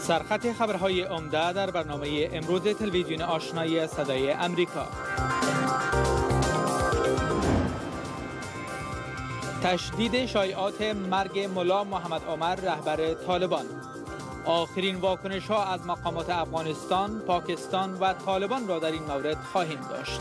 سرخط خبرهای عمده در برنامه امروز تلویزیون آشنایی صدای امریکا. تشدید شایعات مرگ ملا محمد عمر رهبر طالبان. آخرین واکنش ها از مقامات افغانستان، پاکستان و طالبان را در این مورد خواهیم داشت.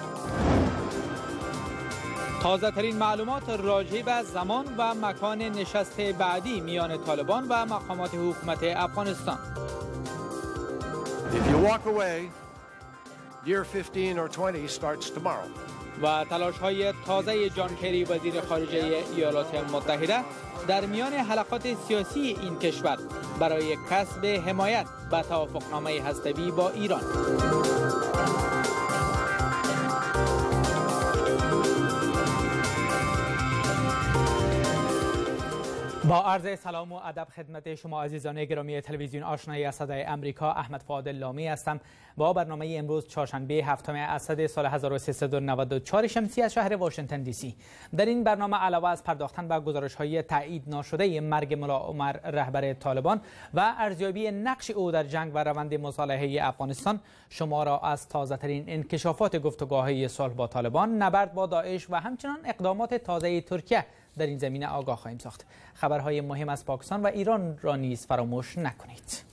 تازه ترین معلومات راجع به زمان و مکان نشست بعدی میان طالبان و مقامات حکومت افغانستان. If you walk away, year 15 or 20 starts tomorrow. و تلاش های تازه جان کری وزیر خارجه ایالات متحده در میان حلقات سیاسی این کشور برای کسب حمایت به توافقنامه هسته‌ای با ایران. با عرض سلام و ادب خدمت شما عزیزان گرامی تلویزیون آشنایی صدای امریکا، احمد فؤاد لامی هستم. با برنامه امروز چهارشنبه هفتم اسد سال 1394 شمسی از شهر واشنگتن دی سی. در این برنامه علاوه از پرداختن به گزارش‌های تایید ناشده مرگ ملا عمر رهبر طالبان و ارزیابی نقش او در جنگ و روند مصالحه افغانستان، شما را از تازه‌ترین انکشافات گفتگوهای صلح با طالبان، نبرد با داعش و همچنین اقدامات تازه ترکیه در این زمینه آگاه خواهیم ساخت. خبرهای مهم از پاکستان و ایران را نیز فراموش نکنید.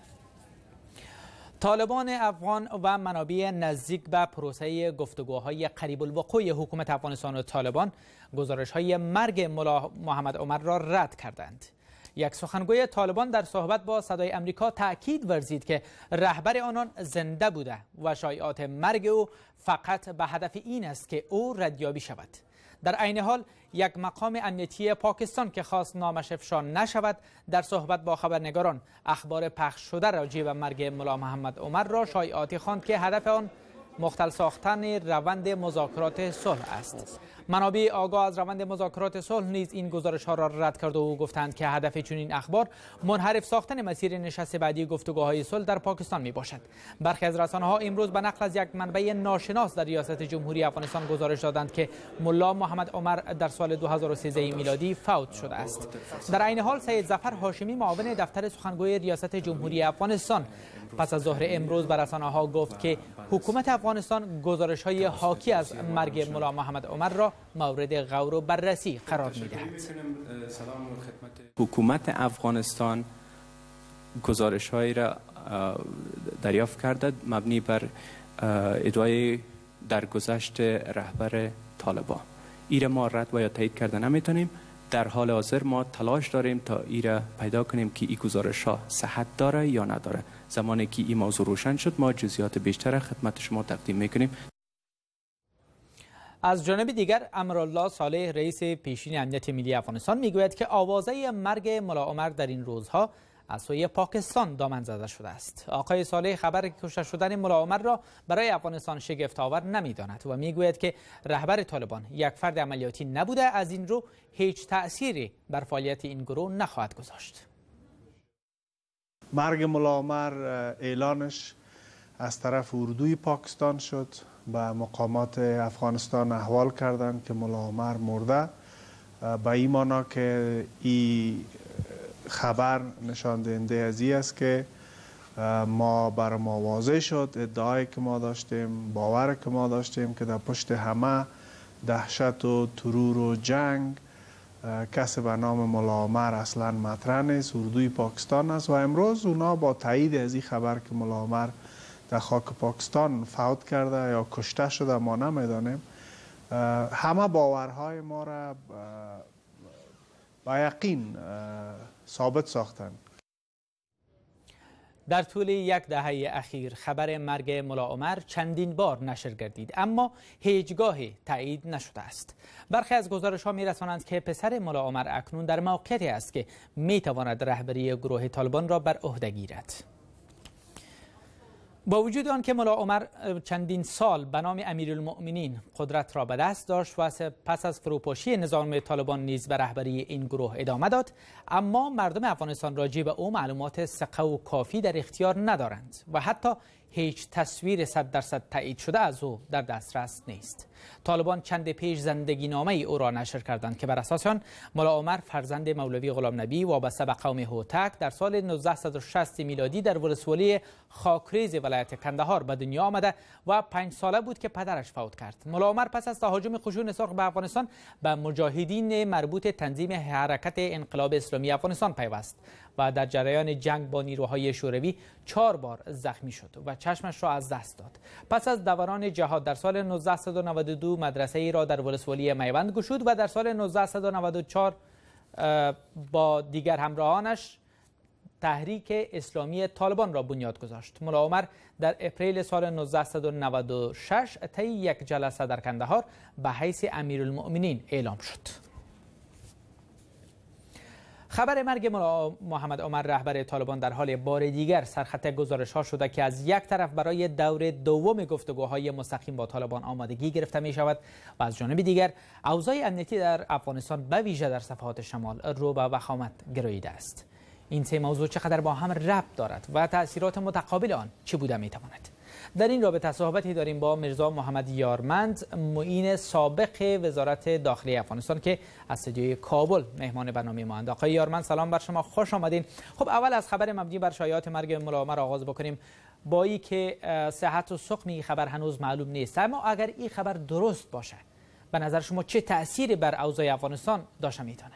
طالبان افغان و منابع نزدیک به پروسه گفتگوهای قریب الوقوع حکومت افغانستان و طالبان گزارش‌های مرگ ملا محمد عمر را رد کردند. یک سخنگوی طالبان در صحبت با صدای امریکا تأکید ورزید که رهبر آنان زنده بوده و شایعات مرگ او فقط به هدف این است که او ردیابی شود. در عین حال یک مقام امنیتی پاکستان که خواست نامش افشا نشود در صحبت با خبرنگاران اخبار پخش شده راجع به مرگ ملا محمد عمر را شایعاتی خواند که هدف آن مختل ساختن روند مذاکرات صلح است. منابع آگاه از روند مذاکرات صلح نیز این گزارش ها را رد کرد و گفتند که هدف چنین اخبار منحرف ساختن مسیر نشست بعدی گفتگوهای صلح در پاکستان می باشد. برخی از رسانه ها امروز به نقل از یک منبع ناشناس در ریاست جمهوری افغانستان گزارش دادند که ملا محمد عمر در سال 2013 میلادی فوت شده است. در عین حال سید ظفر هاشمی معاون دفتر سخنگوی ریاست جمهوری افغانستان پس از ظهر امروز به رسانه ها گفت که حکومت افغانستان گزارش های حاکی از مرگ ملا محمد عمر را مورد غور و بررسی قرار می دهد. حکومت افغانستان گزارش هایی را دریافت کرده مبنی بر ادعای درگذشت رهبر طالبان. ایره ما رد و یا تایید کرده نمیتونیم. در حال حاضر ما تلاش داریم تا ایره پیدا کنیم که این گزارش ها صحت داره یا نداره. زمانی که این موضوع روشن شد ما جزئیات بیشتر خدمت شما تقدیم میکنیم. از جانب دیگر امرالله صالح رئیس پیشین امنیت ملی افغانستان میگوید که آوازه مرگ ملا عمر در این روزها از سوی پاکستان دامن زده شده است. آقای صالح خبر کشته شدن ملا عمر را برای افغانستان شگفت‌آور نمی‌داند و میگوید که رهبر طالبان یک فرد عملیاتی نبوده، از این رو هیچ تأثیری بر فعالیت این گروه نخواهد گذاشت. مرگ ملا عمر اعلانش از طرف اردوی پاکستان شد. به مقامات افغانستان احوال کردند که ملا عمر مرده. به این معنا که این خبر نشان دهنده از این است که بر ما واضح شد ادعایی که ما داشتیم، باور که ما داشتیم که در پشت همه دهشت و ترور و جنگ کسی به نام ملا عمر اصلا مطرح نیست، اردوی پاکستان است و امروز اونا با تایید از این خبر که ملا عمر در خاک پاکستان فوت کرده یا کشته شده ما نمیدانیم، همه باورهای ما را با یقین ثابت ساختند. در طول یک دهه اخیر خبر مرگ ملا عمر چندین بار نشر گردید اما هیچگاهی تایید نشده است. برخی از گزارش‌ها می‌رسانند که پسر ملا عمر اکنون در موقعیتی است که می‌تواند رهبری گروه طالبان را بر عهده گیرد. با وجود آنکه ملا عمر چندین سال به نام امیرالمؤمنین قدرت را به دست داشت و پس از فروپاشی نظام طالبان نیز به رهبری این گروه ادامه داد، اما مردم افغانستان راجع به او معلومات ثقه و کافی در اختیار ندارند و حتی هیچ تصویر 100% تایید شده از او در دسترس نیست. طالبان چند پیش زندگی نامه او را نشر کردند که بر اساس آن ملا عمر فرزند مولوی غلام نبی وابسته به قوم هوتک در سال 1960 میلادی در ولسوالی خاکریز ولایت کندهار به دنیا آمده و 5 ساله بود که پدرش فوت کرد. ملا عمر پس از تهاجم خشون سرخ به افغانستان به مجاهدین مربوط تنظیم حرکت انقلاب اسلامی افغانستان پیوست و در جریان جنگ با نیروهای شوروی 4 بار زخمی شد و چشمش را از دست داد. پس از دوران جهاد در سال 1992 مدرسه ای را در ولسوالی میوند گشود و در سال 1994 با دیگر همراهانش تحریک اسلامی طالبان را بنیاد گذاشت. ملا عمر در اپریل سال 1996 طی یک جلسه در کندهار به حیث امیرالمؤمنین اعلام شد. خبر مرگ ملا محمد عمر رهبر طالبان در حال بار دیگر سرخط گزارش ها شده که از یک طرف برای دور دوم گفتگوهای مستقیم با طالبان آمادگی گرفته می شود و از جانب دیگر اوضاع امنیتی در افغانستان به ویژه در صفحات شمال رو به وخامت گراییده است. این سه موضوع چقدر با هم ربط دارد و تأثیرات متقابل آن چه بوده می تواند؟ در این رابطه صحبتی داریم با میرزا محمد یارمند، معین سابق وزارت داخلی افغانستان که از استودیوی کابل مهمان برنامه ما اند. آقای یارمند سلام بر شما، خوش آمدین. خب اول از خبر مبنی بر شایعات مرگ ملا عمر آغاز بکنیم. با این که صحت و سقم این خبر هنوز معلوم نیست، اما اگر این خبر درست باشه به نظر شما چه تأثیری بر اوضاع افغانستان داشته میتونه؟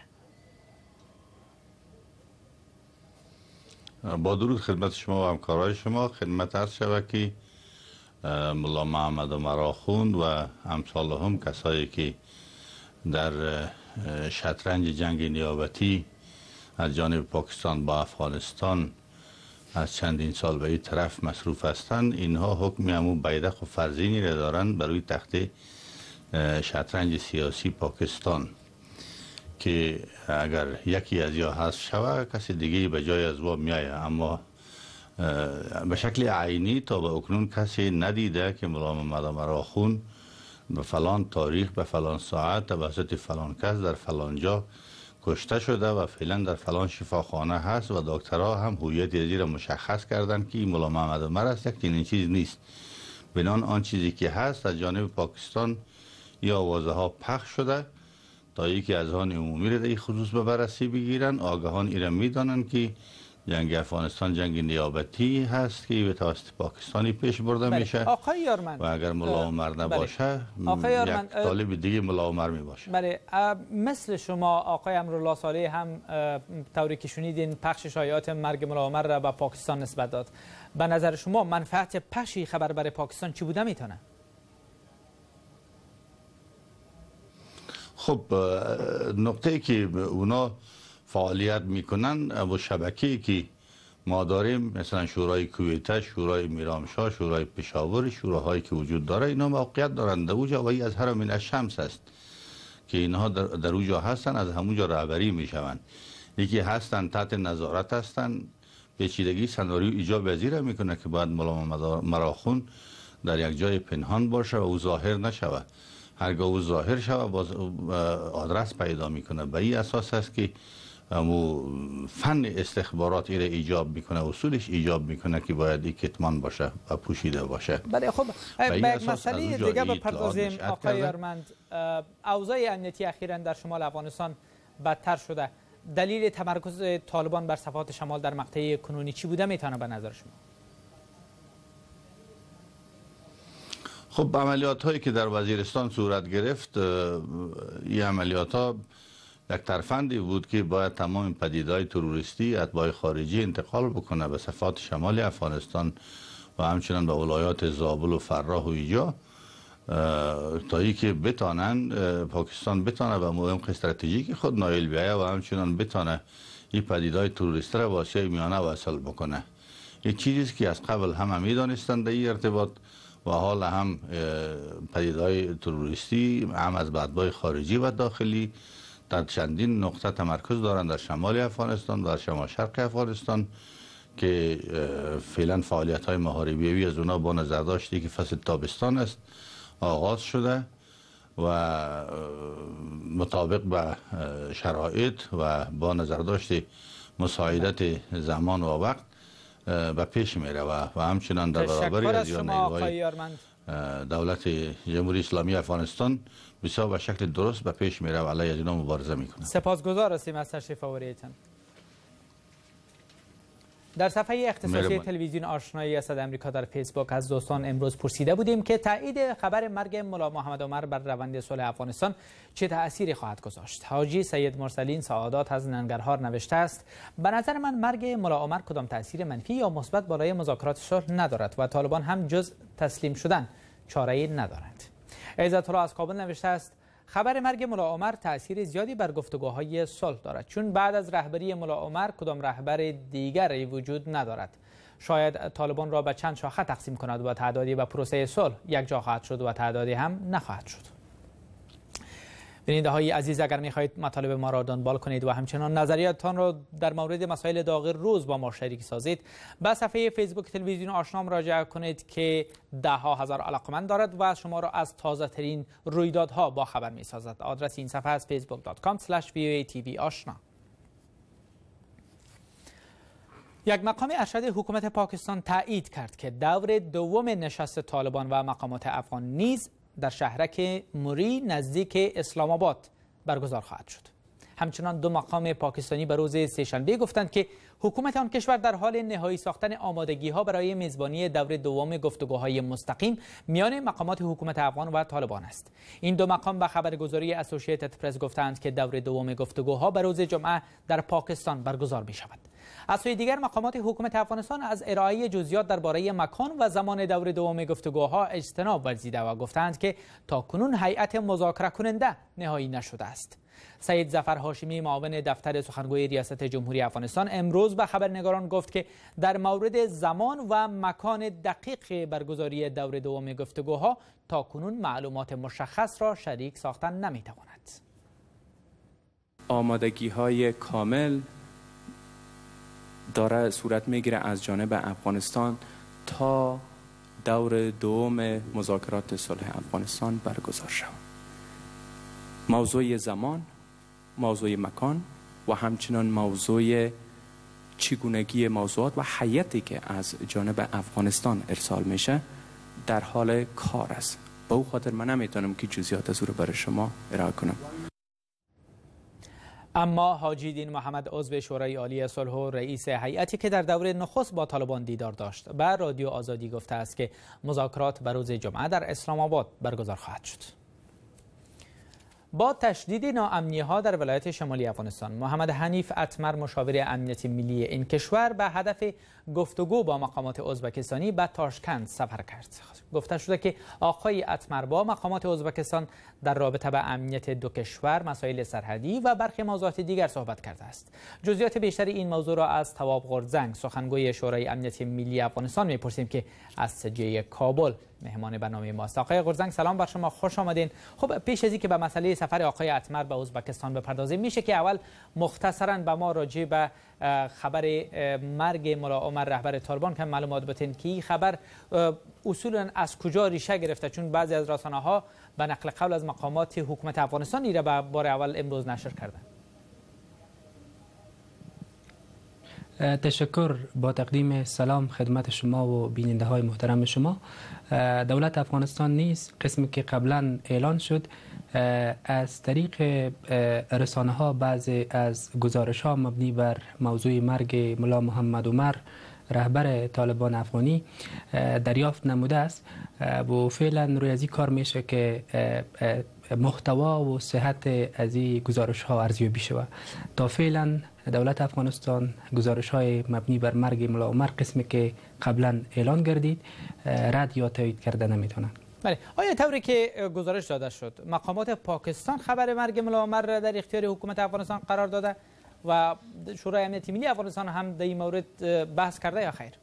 با درود خدمت شما و همکارای شما. خدمت عرض شود که ملا محمد عمر آخوند و امثال هم کسایی که در شطرنج جنگ نیابتی از جانب پاکستان با افغانستان از چندین سال به این طرف مصروف هستند، اینها حکم همون بیدق و فرزینی را دارند بر روی تخت شطرنج سیاسی پاکستان که اگر یکی از یا حذف شود کسی دیگه به جای از او میآید. اما به شکل عینی تا به اکنون کسی ندیده که ملا محمد عمر آخوند به فلان تاریخ به فلان ساعت توسط فلان کس در فلان جا کشته شده و فعلا در فلان شفاخانه هست و دکترها هم هویت ازی را مشخص کردند که این ملا محمد عمر است. یک چنین چیز نیست. بنان آن چیزی که هست از جانب پاکستان یا آوازه ها پخش شده تا یکی از آن عمومی را در این خصوص به بررسی بگیرن. آگاهان ایران میدانند که جنگ افغانستان جنگ نیابتی هست که به توسط پاکستانی پیش برده میشه. آقای یارمند، و اگر ملا عمر نباشه یک طالب دیگه ملا عمر میباشه. بله، مثل شما آقای امرالله صالح هم طوری که شنیدین پخش شایعات مرگ ملا عمر را به پاکستان نسبت داد. به نظر شما منفعت پخش خبر برای پاکستان چی بوده میتونه؟ خب نقطه ای که اونا فعالیت میکنن و شبکه‌ای که ما داریم مثلا شورای کویته، شورای میرامشاه، شورای پشاور، شوراهایی که وجود داره اینا موقعیت دارند در اوجا و این از هرم الشمس است که اینها در اوجا هستن، از همونجا رهبری میشوند. یکی هستن تحت نظارت هستن. پیچیدگی سناریو ایجاب پذیر میکنه که باید ملا محمد عمر آخوند در یک جای پنهان باشه و او ظاهر نشود. هرگاه او ظاهر شود باز آدرس پیدا میکنه. به این اساس است که فن استخبارات ایره ایجاب میکنه، اصولش ایجاب میکنه که باید یک کتمان باشه و پوشیده باشه. بله، خب به یک مسئله دیگه بپردازیم آقای یارمند. اوضاع امنیتی اخیراً در شمال افغانستان بدتر شده. دلیل تمرکز طالبان بر صفحات شمال در مقطع کنونی چی بوده میتونه به نظر شما؟ خب عملیات هایی که در وزیرستان صورت گرفت، این عملیات ها یک ترفندی بود که باید تمام پدیدهای تروریستی اتباع خارجی انتقال بکنه به صفحات شمال افغانستان و همچنان به ولایات زابل و فراه و ایجا تا ای که بتانن پاکستان بتانه به عمق استراتژیک خود نایل بیاید و همچنان بتانه این پدیدهای تروریستی را به آسیای میانه وصل بکنه. این چیزی که از قبل هم میدانستند در این ارتباط و حال هم پدیدهای تروریستی هم از اتباع خارجی و داخلی در چندین نقطه تمرکز دارند در شمال افغانستان و در شمال شرق افغانستان که فعلا فعالیت های محاربیوی از اونا با نظر داشتی که فصل تابستان است آغاز شده و مطابق به شرایط و با نظر داشتی مساعدت زمان و وقت به پیش می رود و همچنان در برابر از نیروهای دولت جمهوری اسلامی افغانستان بسیار به شکل درست به پیش می رود علیه از اینا مبارزه می کنند. سپاسگزار هستیم از تشریف آوریتان. در صفحه اختصاصی تلویزیون آشنایی اسد امریکا در فیسبوک از دوستان امروز پرسیده بودیم که تایید خبر مرگ ملا محمد عمر بر روند صلح افغانستان چه تأثیری خواهد گذاشت. حاجی سید مرسلین سعادات از ننگرهار نوشته است: به نظر من مرگ ملا عمر کدام تأثیر منفی یا مثبت بالای مذاکرات صلح ندارد و طالبان هم جز تسلیم شدن چاره‌ای ندارند. عزت الله از کابل نوشته است: خبر مرگ ملا عمر تأثیر زیادی بر گفتگوهای صلح دارد، چون بعد از رهبری ملا عمر کدام رهبر دیگری وجود ندارد. شاید طالبان را به چند شاخه تقسیم کند و تعدادی به پروسه صلح یک جا خواهد شد و تعدادی هم نخواهد شد. بیننده های عزیز، اگر می‌خواهید مطالب ما را دنبال کنید و همچنان نظریاتتان را در مورد مسائل داغ روز با ما شریک سازید، به صفحه فیسبوک تلویزیون آشنا مراجعه کنید که ده‌ها هزار علاقمند دارد و شما را از تازه ترین رویدادها با خبر می‌سازد. آدرس این صفحه است facebook.com/voatv آشنا. یک مقام ارشد حکومت پاکستان تایید کرد که دور دوم نشست طالبان و مقامات افغان نیز در شهرک موری نزدیک اسلام آباد برگزار خواهد شد. همچنان دو مقام پاکستانی به روز سه‌شنبه گفتند که حکومت آن کشور در حال نهایی ساختن آمادگی‌ها برای میزبانی دور دوم گفتگوهای مستقیم میان مقامات حکومت افغان و طالبان است. این دو مقام به خبرگزاری اسوسییتد پرس گفتند که دور دوم گفتگوها به روز جمعه در پاکستان برگزار می‌شود. از سوی دیگر مقامات حکومت افغانستان از ارائه جزئیات درباره مکان و زمان دور دوم گفتگوها اجتناب ورزیده و گفتند که تاکنون هیئت مذاکره کننده نهایی نشده است. سید ظفر هاشمی معاون دفتر سخنگوی ریاست جمهوری افغانستان امروز به خبرنگاران گفت که در مورد زمان و مکان دقیق برگزاری دور دوم گفتگوها تاکنون معلومات مشخص را شریک ساختن نمیتواند. آمادگی‌های کامل داره صورت میگیره از جانب افغانستان تا دور دوم مذاکرات صلح افغانستان برگزار شود. موضوع زمان، موضوع مکان و همچنان موضوع چگونگی موضوعات و هیئتی که از جانب افغانستان ارسال میشه در حال کار است. به او خاطر من نمیتونم که جزئیات از او رو برای شما ارائه کنم. اما حاجی دین محمد عضو شورای عالی صلح و رئیس هیئتی که در دور نخست با طالبان دیدار داشت به رادیو آزادی گفته است که مذاکرات به روز جمعه در اسلام آباد برگزار خواهد شد. با تشدید ناامنی‌ها در ولایت شمالی افغانستان، محمد حنیف اتمر مشاور امنیت ملی این کشور به هدف گفتگو با مقامات ازبکستانی به تاشکند سفر کرد. گفته شده که آقای اتمر با مقامات ازبکستان در رابطه با امنیت دو کشور، مسائل سرحدی و برخی موضوعات دیگر صحبت کرده است. جزئیات بیشتر این موضوع را از تواب قرزنگ، سخنگوی شورای امنیت ملی افغانستان می‌پرسیم که از سجیه کابل مهمان برنامه ماست. آقای قرزنگ سلام بر شما، خوش آمدین. خب پیش از اینکه به مسئله سفر آقای اتمر به ازبکستان بپردازیم، میشه که اول مختصراً به ما راجع به خبر مرگ ملا عمر رهبر طالبان که معلومات بدین که این خبر اصولاً از کجا ریشه گرفته، چون بعضی از رسانه‌ها به نقل قول از مقامات حکومت افغانستان ایره به بار اول امروز نشر کردن. تشکر. با تقدیم سلام خدمت شما و بیننده های محترم شما. دولت افغانستان نیز قسمی که قبلا اعلان شد از طریق رسانه ها بعضی از گزارش ها مبنی بر موضوع مرگ ملا محمد عمر رهبر طالبان افغانی دریافت نموده است و فعلا روی از این کار میشه که محتوا و صحت از این گزارش ها ارزیابی شود. تا فعلا دولت افغانستان گزارش های مبنی بر مرگ ملا عمر قسمی که قبلا اعلان گردید رد یا تایید کرده نمیتونن. بله، آیا طوری که گزارش داده شد مقامات پاکستان خبر مرگ ملا عمر در اختیار حکومت افغانستان قرار داده و شورای امنیت ملی افغانستان هم در این مورد بحث کرده یا خیر؟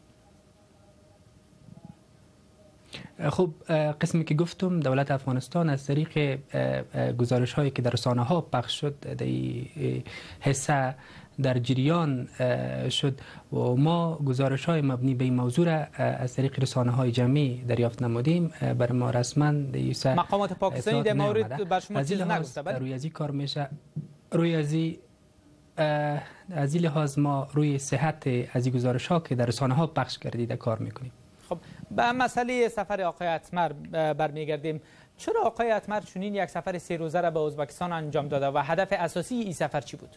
خب قسمی که گفتم دولت افغانستان از طریق گزارش هایی که در رسانه ها پخش شد در حصه در جریان شد و ما گزارش های مبنی به این موضوع را از طریق رسانه های جمعی دریافت نمودیم. برای ما رسما مقامات پاکستانی در مورد بر شما چیز نگفته؟ روی از این کار میشه از این لحاظ ما روی صحت از این گزارش ها که در رسانه ها پخش گردیده کار میکنیم. خب به مسئله سفر آقای اتمر برمیگردیم. چرا آقای اتمر چنین یک سفر 3 روزه را به ازبکستان انجام داده و هدف اساسی این سفر چی بود؟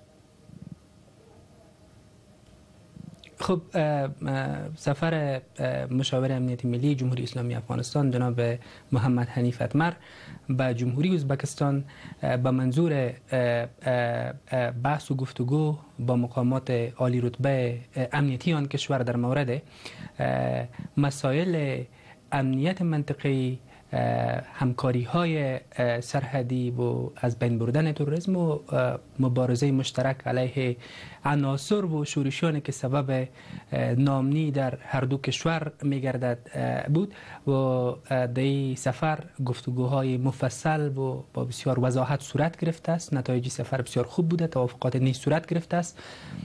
خب سفر مشاور امنیتی ملی جمهوری اسلامی افغانستان جناب محمد حنیف اتمر به جمهوری ازبکستان به منظور بحث و گفتگو با مقامات عالی رتبه امنیتی آن کشور در مورد مسائل امنیت منطقه‌ای، همکاری های سرحدی و از بین بردن تروریسم و مبارزه مشترک علیه عناصر و شورشیانی که سبب ناامنی در هر دو کشور میگردد بود و در این سفر گفتگوهای مفصل و با بسیار وضاحت صورت گرفته است. نتایج سفر بسیار خوب بوده، توافقات نیز صورت گرفته است.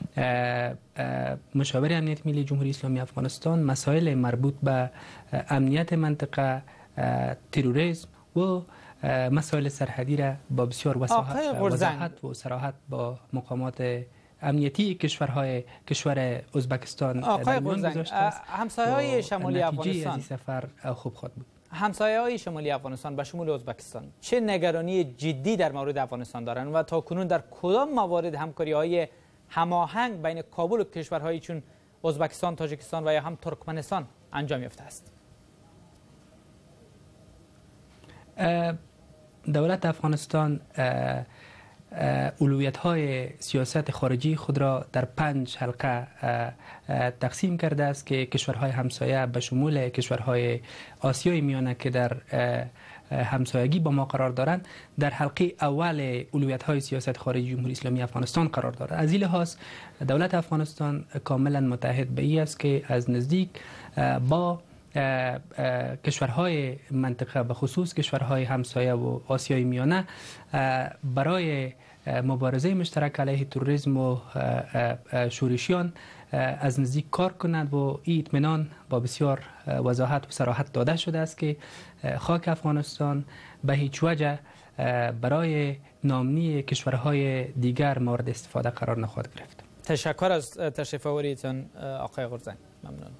مشاور امنیت ملی جمهوری اسلامی افغانستان مسائل مربوط به امنیت منطقه، تروریسم و مسائل سرحدی را با بسیار وضاحت و صراحت با مقامات امنیتی کشور ازبکستان در میان گذاشته است. همسایه‌های شمالی افغانستان از سفر خوب خواهد بود. همسایه‌های شمالی افغانستان به شمول ازبکستان چه نگرانی جدی در مورد افغانستان دارند و تا کنون در کدام موارد همکاری‌های هماهنگ بین کابل و کشورهایی چون ازبکستان، تاجیکستان و یا هم ترکمنستان انجام یافته است؟ دولت افغانستان اولویت‌های سیاست خارجی خود را در 5 حلقه تقسیم کرده است که کشورهای همسایه به شمول کشورهای آسیای میانه که در همسایگی با ما قرار دارند در حلقه اول اولویت‌های سیاست خارجی جمهوری اسلامی افغانستان قرار دارد. از این لحاظ دولت افغانستان کاملا متحد به این است که از نزدیک با کشورهای منطقه به خصوص کشورهای همسایه و آسیای میانه برای مبارزه مشترک علیه تروریسم و شورشیان از نزدیک کار کنند و این اطمینان با بسیار وضاحت و صراحت داده شده است که خاک افغانستان به هیچ وجه برای ناامنی کشورهای دیگر مورد استفاده قرار نخواهد گرفت. تشکر از تشریف آوریتون آقای غرزنگ. ممنون.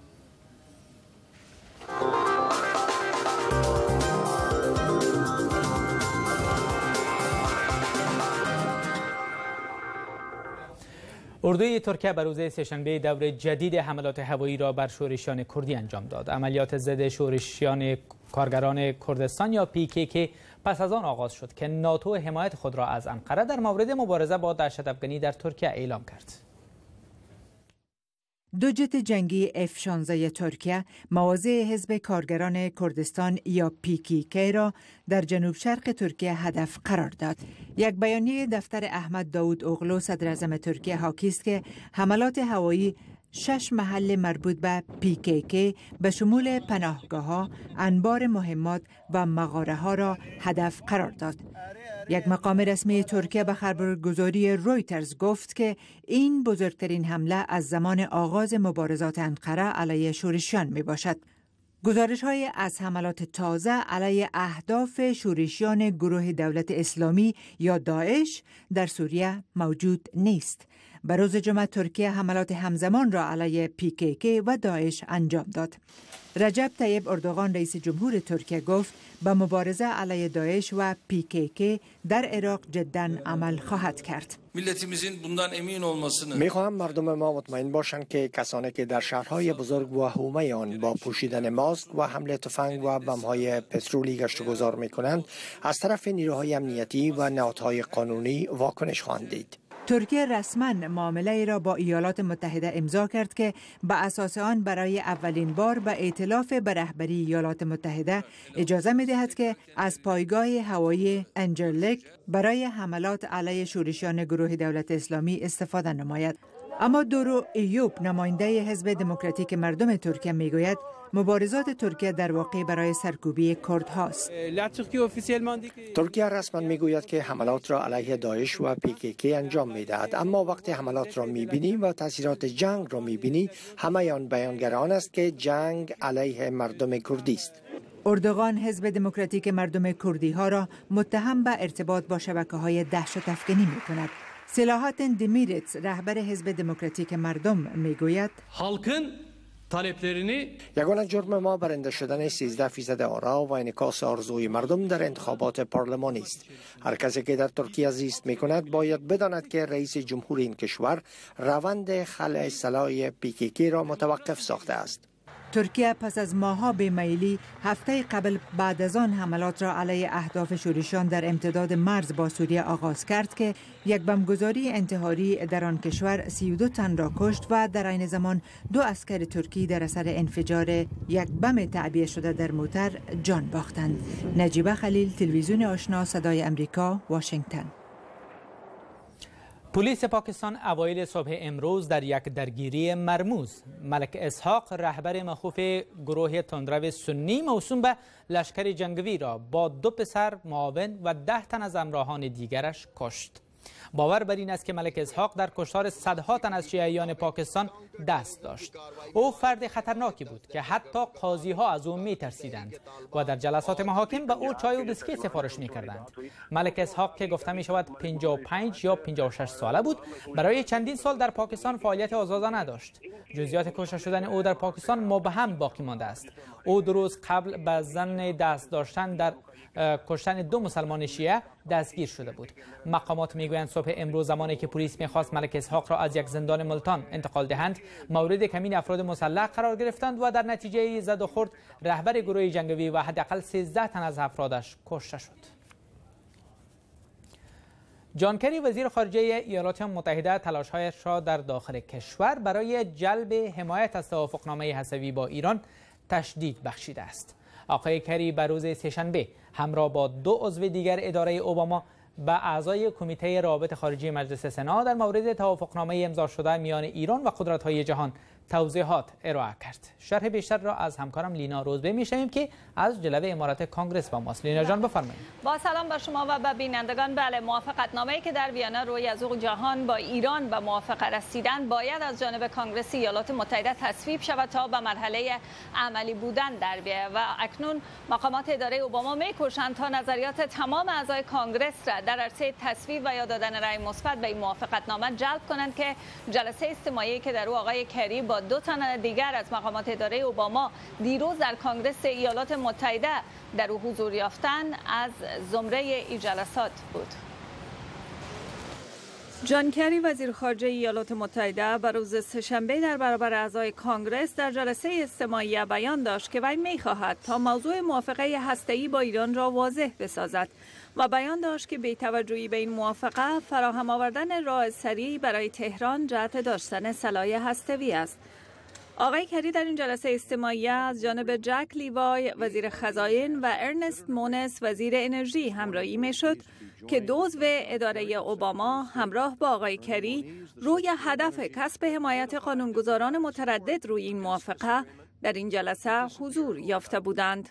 اردوی ترکیه بر روز سه‌شنبه دور جدید حملات هوایی را بر شورشیان کردی انجام داد. عملیات ضد شورشیان کارگران کردستان یا PKK پس از آن آغاز شد که ناتو حمایت خود را از انقره در مورد مبارزه با دهشت‌افکنی در ترکیه اعلام کرد. 2 جت جنگی F-16 ترکیه مواضع حزب کارگران کردستان یا PKK را در جنوب شرق ترکیه هدف قرار داد. یک بیانیه دفتر احمد داود اوغلو صدر اعظم ترکیه حاکی است که حملات هوایی 6 محل مربوط به PKK به شمول پناهگاه‌ها، انبار مهمات و مغاره ها را هدف قرار داد. یک مقام رسمی ترکیه به خبرگزاری رویترز گفت که این بزرگترین حمله از زمان آغاز مبارزات انقره علیه شورشیان می باشد. گزارش‌های از حملات تازه علیه اهداف شورشیان گروه دولت اسلامی یا داعش در سوریه موجود نیست. به روز جمعه ترکیه حملات همزمان را علیه PKK و داعش انجام داد. رجب طیب اردوغان رئیس جمهور ترکیه گفت به مبارزه علیه داعش و PKK در عراق جداً عمل خواهد کرد. میخواهم مردم ما مطمئن باشند که کسانی که در شهرهای بزرگ و حومه آن با پوشیدن ماسک و حمله تفنگ و بم‌های پترولی گشت و گذار میکنند از طرف نیروهای امنیتی و نهادهای قانونی واکنش خواهند دید. ترکیه رسما معامله را با ایالات متحده امضا کرد که به اساس آن برای اولین بار به ائتلاف به رهبری ایالات متحده اجازه می دهد که از پایگاه هوایی انجرلک برای حملات علیه شورشیان گروه دولت اسلامی استفاده نماید. اما دورو ایوب نماینده حزب دموکراتیک مردم ترکیه می گوید مبارزات ترکیه در واقع برای سرکوبی کرد هاست. ترکیه رسما میگوید که حملات را علیه داعش و PKK انجام میدهد، اما وقتی حملات را میبینیم و تاثیرات جنگ را میبینی همه آن بیانگران است که جنگ علیه مردم کردی است. اردوغان حزب دموکراتیک مردم کردی ها را متهم به ارتباط با شبکه‌های دهشت افکنی می‌کند. سلاحاتن دمیرتس رهبر حزب دموکراتیک مردم میگوید یگانه جرم ما برنده شدن 13% آرا و انعکاس آرزوی مردم در انتخابات پارلمانی است. هر کسی که در ترکیه زیست می کند باید بداند که رئیس جمهور این کشور روند خلع سلاح PKK را متوقف ساخته است. ترکیه پس از ماه‌ها بی‌میلی هفته قبل بعد از آن حملات را علیه اهداف شورشیان در امتداد مرز با سوریه آغاز کرد که یک بمبگذاری انتحاری در آن کشور 32 تن را کشت و در عین زمان 2 عسکر ترکی در اثر انفجار یک بم تعبیه شده در موتر جان باختند. نجیبه خلیل، تلویزیون آشنا، صدای امریکا، واشنگتن. پلیس پاکستان اوایل صبح امروز در یک درگیری مرموز ملک اسحاق رهبر مخوف گروه تندرو سنی موسوم به لشکر جنگی را با 2 پسر معاون و 10 تن از همراهان دیگرش کشت. باور بر این است که ملک اسحاق در کشتار صدها تن از شیعیان پاکستان دست داشت. او فرد خطرناکی بود که حتی قاضی ها از او می ترسیدند و در جلسات محاکم به او چای و بسکیت سفارش می کردند. ملک اسحاق که گفته می شود 55 یا 56 ساله بود، برای چندین سال در پاکستان فعالیت آزادانه داشت. جزئیات کشته شدن او در پاکستان مبهم باقی مانده است. او 2 روز قبل به ظن دست داشتن در کشتن 2 مسلمان شیعه دستگیر شده بود. مقامات میگویند صبح امروز زمانی که پلیس میخواست ملک اسحاق را از یک زندان ملتان انتقال دهند، مورد کمین افراد مسلح قرار گرفتند و در نتیجه زد و خورد رهبر گروه جنگی و حداقل 13 تن از افرادش کشته شد. جان کری وزیر خارجه ایالات متحده تلاش‌هایش را در داخل کشور برای جلب حمایت از توافقنامه هسته‌ای با ایران تشدید بخشیده است. آقای کری بر روز سه‌شنبه همراه با 2 عضو دیگر اداره اوباما به اعضای کمیته روابط خارجی مجلس سنا در مورد توافقنامه امضا شده میان ایران و قدرت‌های جهان توضیحات ارائه کرد. شرح بیشتر را از همکارم لینا روزبه میشنویم که از جلوه امارات کانگرس با ماست. لینا جان بفرمایید. با سلام بر شما و به بینندگان. بله، موافقتنامه‌ای که در وینا روی از جهان با ایران به موافقه رسیدن باید از جانب کانگرس ایالات متحده تصویب شود تا به مرحله عملی بودن در بیاید و اکنون مقامات اداره اوباما می‌کوشند تا نظریات تمام اعضای کانگرس را در عرصه تصویب و یا دادن رأی مثبت به این موافقتنامه جلب کنند که جلسه اجتماعی که در آقای کری با 2 تن دیگر از مقامات اداره اوباما دیروز در کانگرس ایالات متحده در او حضور یافتند از زمره این جلسات بود. جان کری وزیر خارجه ایالات متحده بر روز سه‌شنبه در برابر اعضای کانگرس در جلسه اجتماعی بیان داشت که وی می‌خواهد تا موضوع موافقه هسته‌ای با ایران را واضح بسازد و بیان داشت که بی توجهی به این موافقه فراهم آوردن راه سریعی برای تهران جهت داشتن سلاح هسته‌ای است. آقای کری در این جلسه اجتماعی از جانب جک لیوای وزیر خزائن و ارنست مونس وزیر انرژی همراهی میشد که 2 عضو اداره اوباما همراه با آقای کری روی هدف کسب حمایت قانونگذاران متردد روی این موافقه در این جلسه حضور یافته بودند.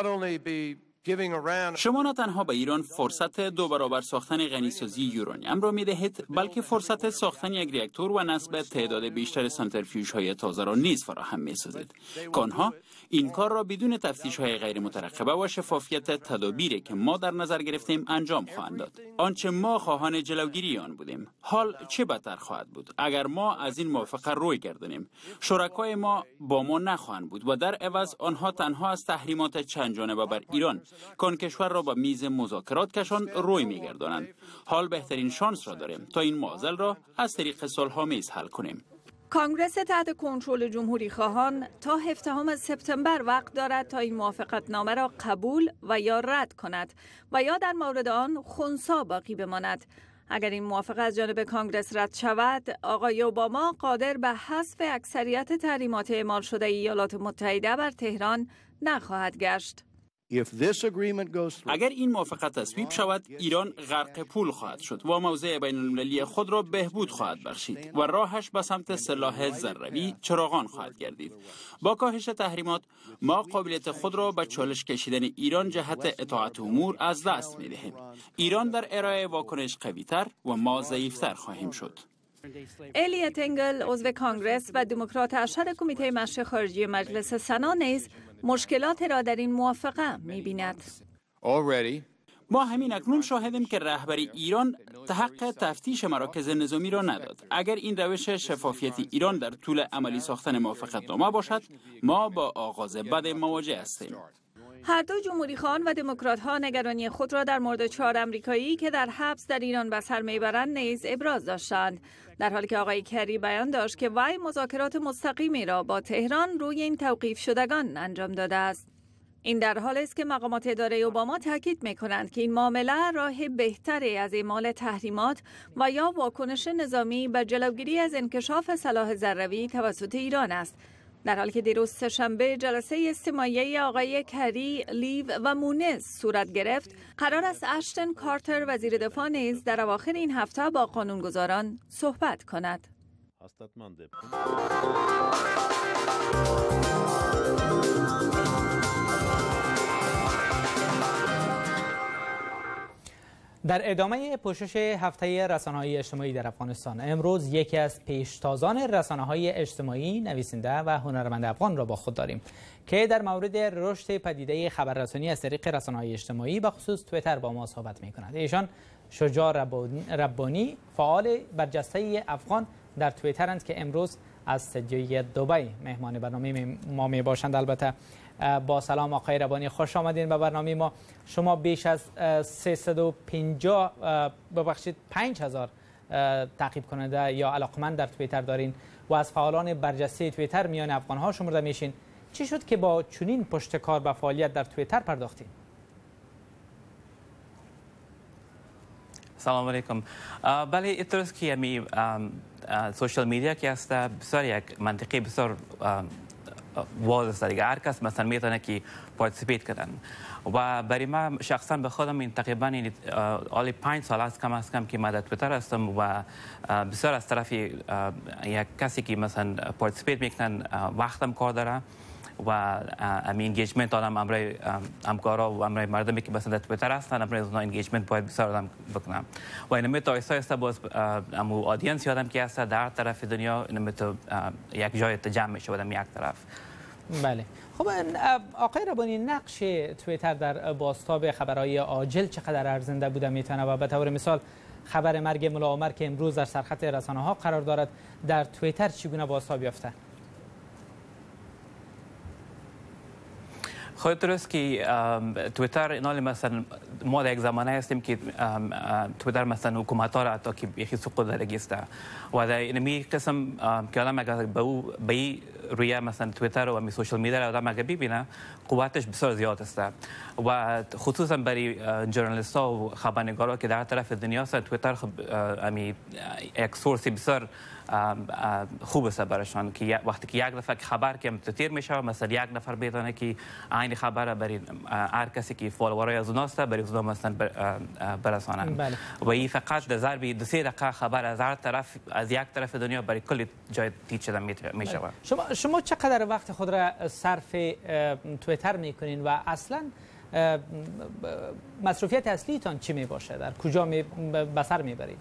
شما نه تنها به ایران فرصت 2 برابر ساختن غنیسازی یورانیم را می دهید، بلکه فرصت ساختن یک راکتور و نصب تعداد بیشتر سانتریفیوژهای تازه را نیز فراهم می سازید که آنها این کار را بدون تفتیش‌های غیر مترقبه و شفافیت تدابیری که ما در نظر گرفتیم انجام خواهند داد. آنچه ما خواهان جلوگیری آن بودیم، حال چه بدتر خواهد بود اگر ما از این موافقه روی گردانیم. شرکای ما با ما نخواهند بود و در عوض آنها تنها از تحریمات چند جانبه بر ایران که آن کشور را به میز مذاکرات کشان روی می‌گردانند. حال بهترین شانس را داریم تا این معضل را از طریق صلح‌آمیز حل کنیم. کانگرس تحت کنترل جمهوری خواهان تا 17 سپتامبر وقت دارد تا این موافقتنامه را قبول و یا رد کند و یا در مورد آن خنثی باقی بماند. اگر این موافقه از جانب کانگرس رد شود، آقای اوباما قادر به حذف اکثریت تحریمات اعمال شده ایالات متحده بر تهران نخواهد گشت. اگر این موافقه تصویب شود، ایران غرق پول خواهد شد و موضع بین المللی خود را بهبود خواهد بخشید و راهش به سمت سلاح ذره‌ای چراغان خواهد گردید. با کاهش تحریمات، ما قابلیت خود را به چالش کشیدن ایران جهت اطاعت امور از دست می‌دهیم. ایران در ارائه واکنش قوی‌تر و ما ضعیف‌تر خواهیم شد. الیوت انگل عضو کانگرس و دموکرات ارشد کمیته مشر خارجی مجلس سنا نیز مشکلات را در این موافقه می‌بیند. ما همین اکنون شاهدیم که رهبری ایران حق تفتیش مراکز نظامی را نداد. اگر این روش شفافیت ایران در طول عملی ساختن موافقتنامه باشد، ما با آغاز بد مواجه هستیم. هر دو جمهوری خواهان و دموکرات ها نگرانی خود را در مورد 4 آمریکایی که در حبس در ایران به سر میبرند نیز ابراز داشتند، در حالی که آقای کری بیان داشت که وی مذاکرات مستقیمی را با تهران روی این توقیف شدگان انجام داده است. این در حالی است که مقامات اداره اوباما تاکید می‌کنند که این معامله راه بهتری از اعمال تحریمات و یا واکنش نظامی به جلوگیری از انکشاف سلاح ذروی توسط ایران است. در حالی که دیروز سه‌شنبه جلسه استماعیه آقای کری، لیو و مونز صورت گرفت، قرار است اشتن کارتر وزیر دفاع نیز در اواخر این هفته با قانونگذاران صحبت کند. در ادامه پوشش هفته رسانه‌های اجتماعی در افغانستان، امروز یکی از پیشتازان رسانه‌های اجتماعی، نویسنده و هنرمند افغان را با خود داریم که در مورد رشد پدیده خبررسانی از طریق رسانه‌های اجتماعی به خصوص توییتر با ما صحبت می‌کند. ایشان شجاع ربانی، فعال برجسته افغان در توییترند که امروز از استودیوی دبی مهمان برنامه ما میباشند. البته با سلام آقای ربانی، خوش آمدین به برنامه ما. شما بیش از 5000 تعقیب کننده یا علاقمند در توییتر دارین و از فعالان برجسته توییتر میان افغان ها شمرده میشین. چی شد که با چنین پشتکار به فعالیت در توییتر پرداختین؟ سلام علیکم. بله، اینطوریست که یمی سوشال میدیا که است بسیار یک منطقه بسیار واضح است دیگه. هر کس مثلا میتونه که پارتیسیپیت کنن و برای من شخصا به خودم این تقریبا حالی 5 سال است کم از کم که من در توییتر هستم و بسیار از طرف یک کسی که مثلا پارتیسیپیت میکنن وقتم کار داره و امی انگیجمنت آدم امرای همکارا و امرای مردمی که مثلا در توییتر هستن امرای اونا انگیجمنت باید بسیار آدم بکنم و اینمی تا ایسا باز امو آدینس یادم که هست در هر طرف دنیا اینمی تو یک جای جمع میشه بودم یک طرف. بله. خب آقای ربانی، نقش توییتر در بازتاب خبرهای عاجل چقدر ارزنده بوده میتونه و به طور مثال خبر مرگ ملا عمر که امروز در سرخط رسانه ها قرار دارد در توییتر چگونه بازتاب یافته؟ خود درست که توییتر اینال مثلا ما در یک زمانه هستیم که توییتر مثلا حکومت ها را حتی که یکی سقوط درگیسته و در اینمی قسم که آدم اگر به این روی مثلا توییتر و می سوشال میدیا آدم اگر ببینه قوتش بسیار زیاد است و خصوصا برای ژورنالیست ها و خبرنگارا که در طرف دنیا هستند توییتر امی یک سورسی بسیار خوب است برایشان که وقتی که یک دفعه خبر که متوتر میشه مثلا یک نفر بدونه که این خبر برای هر کسی که فالوورای از اوناست برای اونها مثلا برسانند. بله. و این فقط در ضرب 2-3 دقیقه خبر از هر طرف از یک طرف دنیا برای کل جای تیچ شده میشه. شما چقدر وقت خود را صرف توییتر میکنین و اصلا مصروفیت اصلیتان چی می باشه؟ در کجا به سر میبرید؟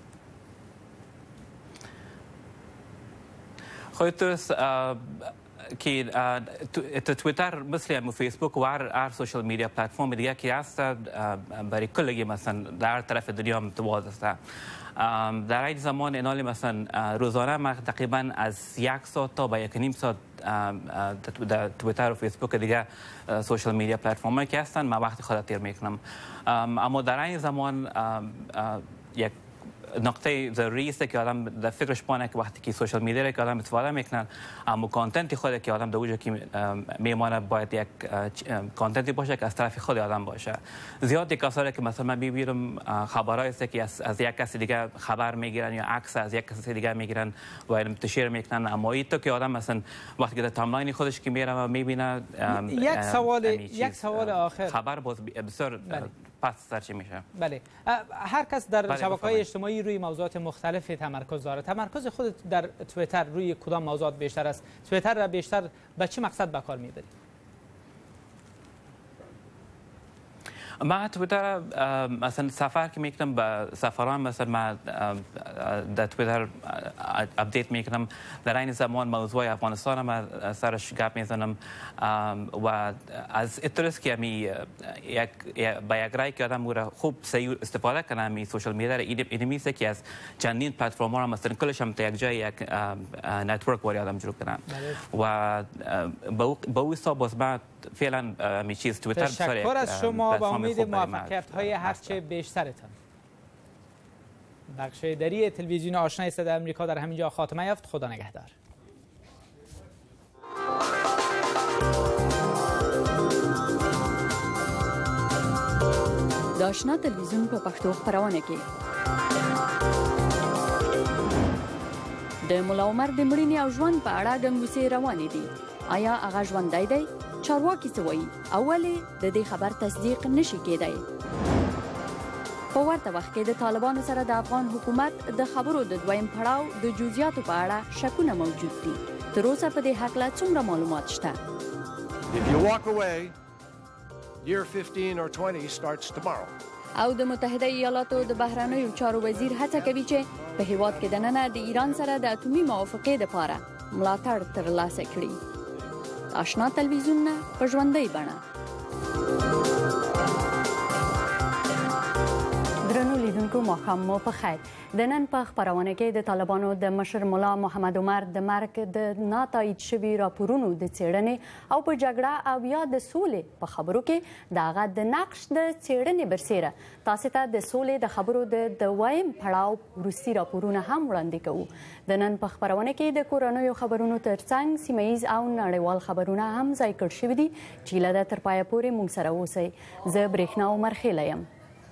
خود درست که توییتر مثل فیسبوک و هر سوشال میدیا پلتفرم دیگه که هست برای کلگی مثلا در هر طرف دنیا متواضع است. در این زمان اینالی مثلا روزانه ما تقریبا از 1 ساعت تا به 1.5 ساعت در توییتر و فیسبوک دیگه سوشال میدیا پلتفرم که هستن ما وقت خود تیر میکنم. اما در این زمان یک نقطه ضروری است که آدم در فکرش بانه که وقتی که سوشال میدیا که آدم استفاده میکنن اما کانتنتی خود که آدم در وجه که میمانه باید یک کانتنتی باشه که از طرف خود آدم باشه. زیاد کسایی که مثلا من میبینم خبرایی است که از یک کسی دیگه خبر میگیرن یا عکس از یک کسی دیگه میگیرن و منتشر میکنن اما این تو که آدم مثلا وقتی که در تایملاین خودش که میره و میبینه یک سوال آخر خبر باز بسیار پس سرچه میشه. بله، هر کس در شبکه‌های اجتماعی روی موضوعات مختلف تمرکز داره. تمرکز خودت در توییتر روی کدام موضوعات بیشتر است؟ توییتر را بیشتر به چه مقصد به کار میبری؟ ما تویتر مثلا سفر که میکنم با سفران مثلا ما در تویتر اپدیت میکنم در این زمان موضوع افغانستان ما سرش گپ میزنم و از اطلاعات که می با یک رای که آدم رو خوب صحیح استفاده کنه می سوشال میدیا اینمی است که از چندین پلتفرم ها مثلا کلش هم تا یک جای یک نتورک واری آدم جور کنه و با او حساب باز ما فعلا می چیز تویتر تشکر از شما با امید موفقیت های هرچه بیشترتان. بخش اداری تلویزیون آشنای صدای آمریکا در همینجا خاتمه یافت. خدا نگهدار. د آشنا تلویزیون په پښتو خپرونه کې د ملا عمر د مړینې او ژوند په اړه ګنګوسې روانې دي. آیا هغه ژوندی دی؟ چارواکي څه وایي او ولې د دې خبر تصدیق نشي کېدی؟ په ورته وخت کې د طالبانو سره د افغان حکومت د خبرو د دویم پړاو د جزئیاتو په اړه شکونه موجود دي. تر اوسه په دې هکله څومره معلومات شته؟ Year 15 or 20 starts tomorrow. او د متحده ایالاتو د بهرنیو چارو وزیر هڅه کوي چې په هیواد کې دننه د ایران سره د اټومي موافقې لپاره ملاتړ ترلاسه کړي. آشنا تلویزیون نه په ژوندۍ بڼه. درنو لیدونکو ماښام مو په خیر. د نن په خپرونه کې د طالبانو د مشر ملا محمد عمر د مرګ د ناتایید شوي راپورونو د څېړنې او په جګړه او یا د سولې په خبرو کې د هغه د نقش د څېړنې برسیره تاسو ته د سولې د خبرو د دویم پړاو وروستي راپورونه هم وړاندې کوو. د نن په خپرونه کې د کورنیو خبرونو ترڅنګ سیمه ییز او نړیوال خبرونه هم ځای کړ شوي دي چې هیله ده تر پایه پورې موږ سره اوسئ. زه برېښنا عمرخیله یم.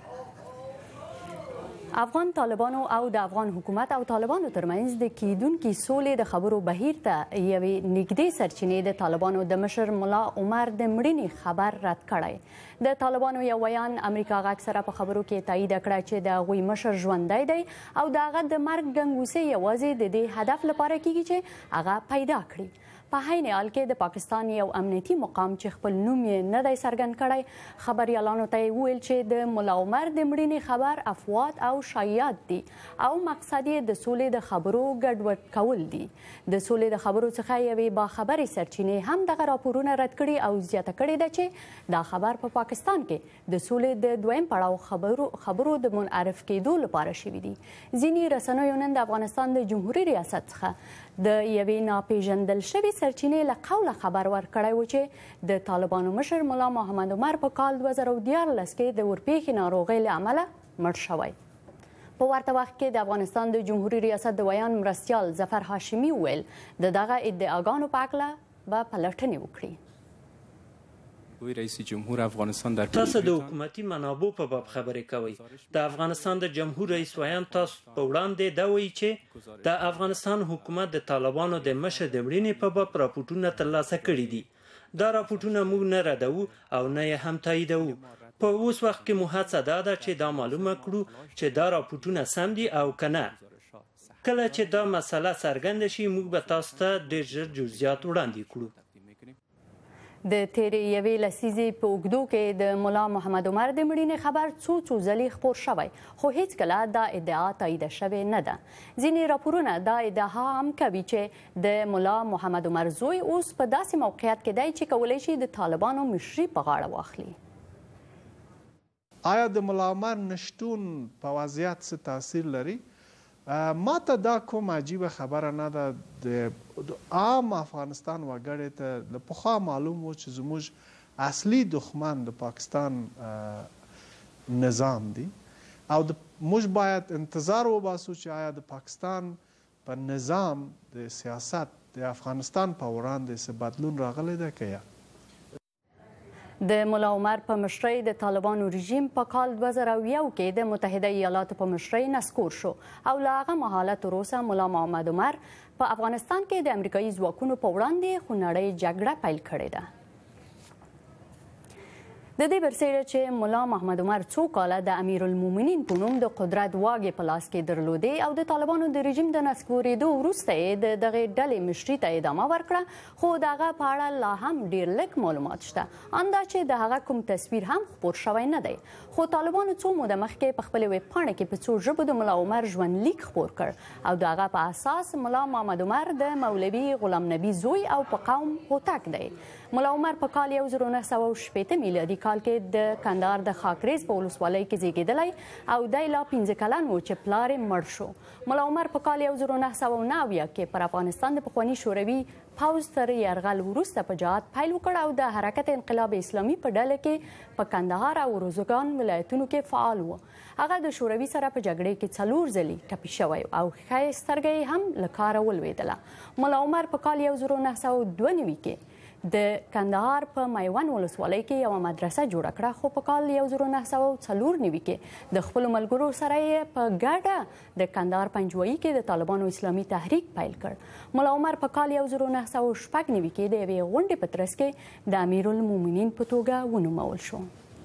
افغان طالبانو او د افغان حکومت او طالبانو ترمنځ د کیدونکي سولې د خبرو بهیر ته یوې نږدې سرچینې د طالبانو د مشر ملا عمر د مړینې خبر رد کړی. د طالبانو یو ویان امریکا غږ سره په خبرو کې تایید کړه چې د هغوی مشر ژوندی دی او د هغه د مرګ ګنګوسې یوازې د دې هدف لپاره کیږي چې هغه پیدا کړي. په عین حال کې د پاکستان یو امنیتي مقام چې خپل نوم یې نه دی څرګند کړی خبریالانو ته یې وویل چې د ملا عمر د مړینې خبر افواد او شایعات دي او مقصد یې د سولې د خبرو ګډوډ کول دي. د سولې د خبرو څخه یوې باخبرې سرچینې هم دغه راپورونه رد کړي او زیاته کړې ده چې دا خبر په پاکستان کې د سولې د دویم پړاو خبرو د منعرف کېدو لپاره شوي دي. ځینې رسنیو نن د افغانستان د جمهوري ریاست څخه د یوې ناپېژندل شوې سرچینې له قوله خبر ورکړی و چې د طالبانو مشر ملا محمد عمر په کال 2014 کې د ورپېښې ناروغۍ له امله مړ شوی. په ورته وخت کې د افغانستان د جمهوري ریاست د ویان مرستیال ظفر هاشمي وویل د دغه ادعاګانو په هکله به پلټنې وکړي. رئیس جمهور افغانستان در تاسو د حکومتي منابعو په باب خبرې کوئ. د افغانستان د جمهور رئیس ویان تاسو په وړاندې دا وایي چې د افغانستان حکومت د طالبانو د مشر د مړینې په باب راپورټونه ترلاسه کړي دي. دا راپورټونه موږ نه ردوو او نه یې هم تاییدوو. په اوس وخت کې مو هڅه دا ده چې دا معلومه کړو چې دا راپورټونه سم دي او که نه. کله چې دا مسله څرګنده شي موږ به تاسو ته ډېر ژر جزئیات وړاندې کړو. د تیرې یوې لسیزې په اوږدو کې د ملا محمد عمر د مړینې خبر څو ځلې خپور شوی خو هیڅکله دا ادعا تایید شوې نه ده. ځینې راپورونه دا ادعا هم کوي چې د ملا محمد عمر زوی اوس په داسې موقعیت کې دی چې کولی شي د طالبانو مشري په غاړه واخلي. آیا د ملا عمر نشتون په وضعیت څه تاثیر لري؟ ما ته دا کوم عجیبه خبره نه ده. د عام افغانستان وګړي ته له پخوا معلوم و چې زموږ اصلي دښمن د پاکستان نظام دی او موږ باید انتظار وباسو چې آیا د پاکستان په نظام د سیاست د افغانستان په وړاندې څه بدلون راغلی ده که یا د ملا عمر په مشرۍ د طالبانو رژیم په کال 2001 کې د متحده ایالاتو په مشرۍ نسکور شو او له هغه مهاله تر اوسه ملا محمد عمر په افغانستان کې د امریکایي ځواکونو په وړاندې خونړۍ جګړه پیل کړې ده. د دې برسېره چې ملا محمد عمر څو کاله د امیرالمؤمنین په نوم د قدرت واګې په لاس کې درلودې او د طالبانو د رژیم د نسکورېدو وروسته یې د دغې ډلې مشري ته ادامه ورکړه، خو د هغه په اړه لا هم ډېر لږ معلومات شته، اندا چې د هغه کوم تصویر هم خپور شوی نه دی. خو طالبانو څو موده مخکې په خپلې ویبپاڼه کې په څو ژبو د ملا عمر ژوندلیک خپور کړ او د هغه په اساس ملا محمد عمر د مولوي غلام نبي زوی او په قوم هوتک دی. ملا عمر په کال 1960 میلادي کال کې د کندهار د خاکریز په ولسوالۍ کې زیږېدلی او دی لا 15 کلن و چې پلار یې مړ شو. ملا عمر په کال 1990 کې پر افغانستان د پخواني شوروي پوځ تر یرغل وروسته په جهاد پیل وکړ او د حرکت انقلاب اسلامي په ډله کې په کندهار او روزګان ولایتونو کې فعال و. هغه د شوروي سره په جګړې کې 4 ځلې ټپي شوی او ښۍ سترګه هم له کاره ولوېدله. ملا عمر په کال 1992 کې د کندهار په میوند ولسوالۍ کې یوه مدرسه جوړه کړه، خو په کال 1994 کې د خپلو ملګرو سره یې په ګډه د کندهار پنجوایي کې د طالبانو اسلامي تحریک پیل کړ. ملا عمر په کال 1996 کې د یوې غونډې په ترڅ کې د امیرالمؤمنین په توګه ونومول شو.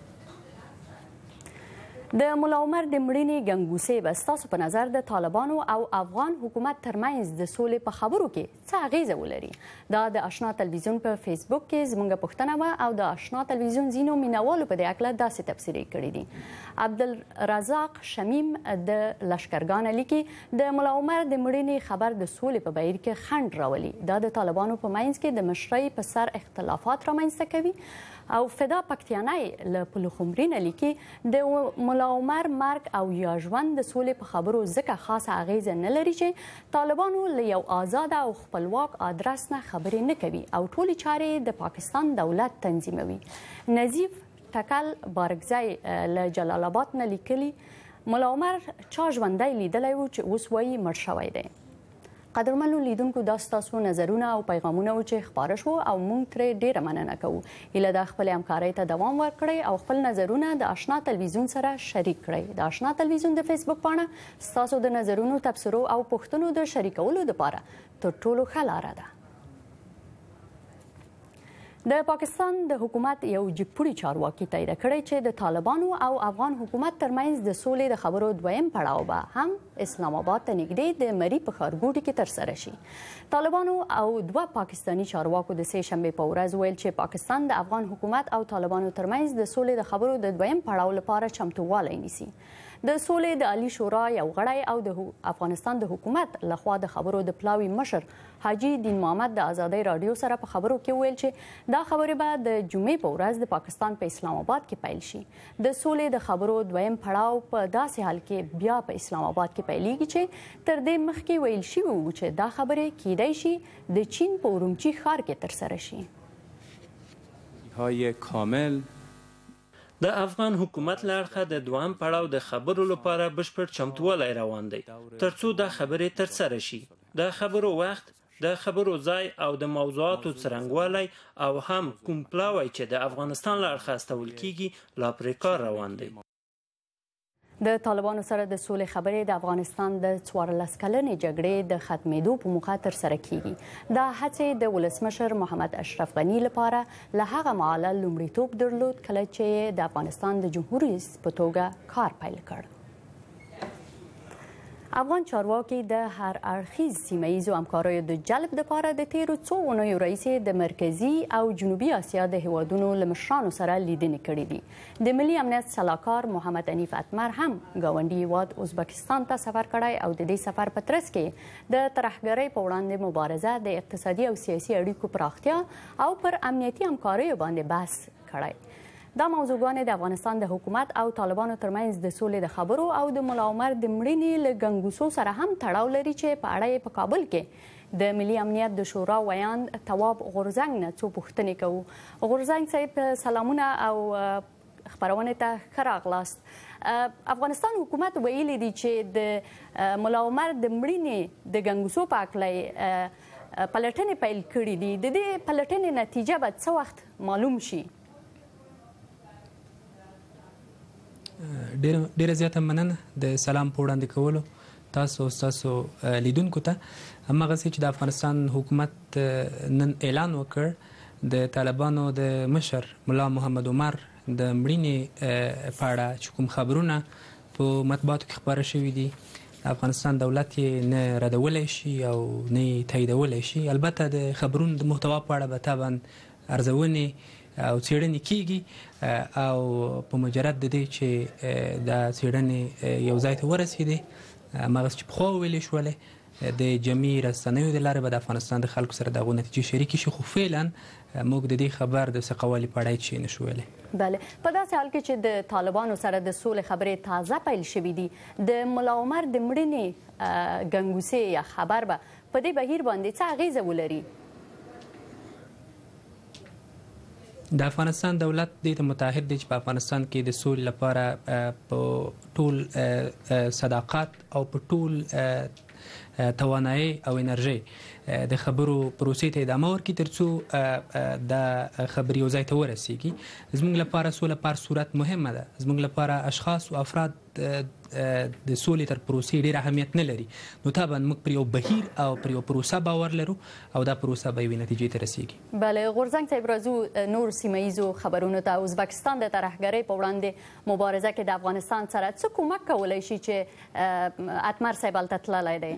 د ملا عمر د مړینې ګنګوسې به ستاسو په نظر د طالبانو او افغان حکومت ترمنځ د سولې په خبرو کې څه اغیزه ولري؟ دا د آشنا تلویزیون په فیسبوک کې زموږ پوښتنه وه او د آشنا تلویزیون ځینو مینوالو په دې هکله داسې تبصرې کړي دي. عبدالرزاق شمیم د لشکرګانه لیکي د ملا عمر د مړینې خبر د سولې په بهیر کې خنډ راولي. دا د طالبانو په منځ کې د مشرۍ په سر اختلافات رامنځته کوي. او فدا پکتیانی له پلخمرینه لیکي د ملا عمر مرګ او یا ژوند د سولې په خبرو ځکه خاصه اغیزه نه لري چې طالبانو له یو آزاد او خپلواک ادرس نه خبرې نه کوي او ټولې چارې د پاکستان دولت تنظیموي. نظیف ټکل بارګزی له جلال آباد نه لیکلي ملا عمر چا ژوندی لیدلی و چې اوس وایي مړ شوی دی. قدرمنو لیدونکو دا ستاسو نظرونه او پیغامونه و چې خپاره شو او موږ ترې ډیره مننه کوو. هیله ده خپلې همکارۍ ته دوام ورکړئ او خپل نظرونه د آشنا تلویزیون سره شریک کړئ. د آشنا تلویزیون د فیسبوک پاڼه ستاسو د نظرونو، تبصرو او پوښتنو د شریکولو لپاره تر ټولو ښه لاره ده. د پاکستان د حکومت یو جګپوړي چارواکي تایید کړی چې د طالبانو او افغان حکومت ترمنځ د سولې د خبرو دویم پړاو به هم اسلام آباد ته نږدې د مری په ښارګوټي کې ترسره شي. طالبانو او 2 پاکستاني چارواکو د سه شنبې په ورځ ویل چې پاکستان د افغان حکومت او طالبانو ترمنځ د سولې د خبرو د دویم پړاو لپاره چمتووالی نیسي. د سولې د عالی شورا یو غړی او د افغانستان د حکومت لخوا د خبرو د پلاوي مشر حاجی دین محمد د ازادۍ رادیو سره په خبرو کې ویل چې دا خبرې به د جمعې په ورځ د پاکستان په اسلام آباد کې پیل شي. د سولې د خبرو دویم پړاو په داسې حال کې بیا په اسلام آباد کې پیلېږي چې تر دې مخکې ویل شوي وو چې دا خبرې کیدای شي د چین په اورمچي ښار کې ترسره شي. های کامل د افغان حکومت له اړخه د دویم پړاو د خبرو لپاره بشپړ چمتووالی روان دی ترڅو دا خبرې ترسره شي. د خبرو وخت، د خبرو ځای او د موضوعاتو څرنګوالی او هم کوم پلاوی چې د افغانستان له اړخه استول کیږي لا پرې کار روان دی. د طالبانو سره د سولې خبرې د افغانستان د 14 کلنې جګړې د ختمېدو په موخه ترسره کیږي. دا هڅې د ولسمشر محمد اشرف غني لپاره له هغه مهاله لومړیتوب درلود کله چې د افغانستان د جمهور رئیس په توګه کار پیل کړ. افغان چارواکي د هر اړخیز سیمه ییزو همکاریو د جلب لپاره د تیرو څو اونیو راهیسې د مرکزي او جنوبي اسیا د هیوادونو له مشرانو سره لیدنې کړې دي. د ملي امنیت سلاکار محمد حنیف اتمر هم ګاونډي هیواد ازبکستان ته سفر کړی او د دې سفر په ترڅ کې د ترهګرۍ په وړاندې مبارزه، د اقتصادي او سیاسي اړیکو پراختیا او پر امنیتي همکاریو باندې بحث کړی. دا موضوعګانې د افغانستان د حکومت او طالبانو ترمنځ د سولې د خبرو او د ملا عمر د مړینې له ګنګوسو سره هم تړاو لري چې په اړه یې په کابل کې د ملي امنیت د شورا ویاند تواب غورزنګ نه څو پوښتنې کوو. غورزنګ صاحب سلامونه او خبرونه ته ښه راغلاست. افغانستان حکومت ویلي دی چې د ملا عمر د مړینې د ګنګوسو په هکله پلټنې پیل کړي دي. د دې پلټنې نتیجه به څه وخت معلوم شي؟ ډیره زیاته مننه د سلام په وړاندې کولو تاسو ستاسو لیدونکو ته. هماغسې چې د افغانستان حکومت نن اعلان وکړ د طالبانو د مشر ملا محمد عمر د مړینې په اړه چې کوم خبرونه په مطبوعاتو کې خپاره شوي دي افغانستان دولت یې نه ردولی شي او نه یې تاییدولی شي. البته د خبرونو د محتوا په اړه به طبعا ارزونې او څېړنې کیږي او په مجرد د دې چې دا څېړنې یو ځای ته ورسېدې هماغسې چې پخوا وویلې شولې د جمعي رسنیو د لارې به د افغانستان د خلکو سره د هغو نتیجې شریکې شي، خو فعلا موږ د دې خبر د سقوالي په اړه هېڅ شی نشو ویلی. بله، په داسې حال کې چې د طالبانو سره د سولې خبرې تازه پیل شوي دي، د ملا عمر د مړینې ګنګوسې یا خبر به په دې بهیر باندې څه اغیزه ولري؟ د افغانستان دولت دې ته متعهد دی چې په افغانستان کې د سولې لپاره په ټول صداقت او په ټول توانایي او انرژي د خبرو پروسې ته ادامه ورکړي تر څو د خبرې یو ځای ته ورسیږي. زموږ لپاره سوله په هر صورت مهمه ده. زموږ لپاره اشخاص او افراد د سولې تر پروسې ډېر اهمیت نه لري، نو طبعا موږ پر یو بهیر او پر یو پروسه باور لرو او دا پروسه به یوې نتیجې ته رسیږي. بله، غورځنګ صاحب راځو نور سیمه ییزو خبرونو ته. ازبکستان د ترهګرۍ په وړاندې مبارزه کې د افغانستان سره څه کومک کولی شي چې اتمر صاحب هلته تللی دی؟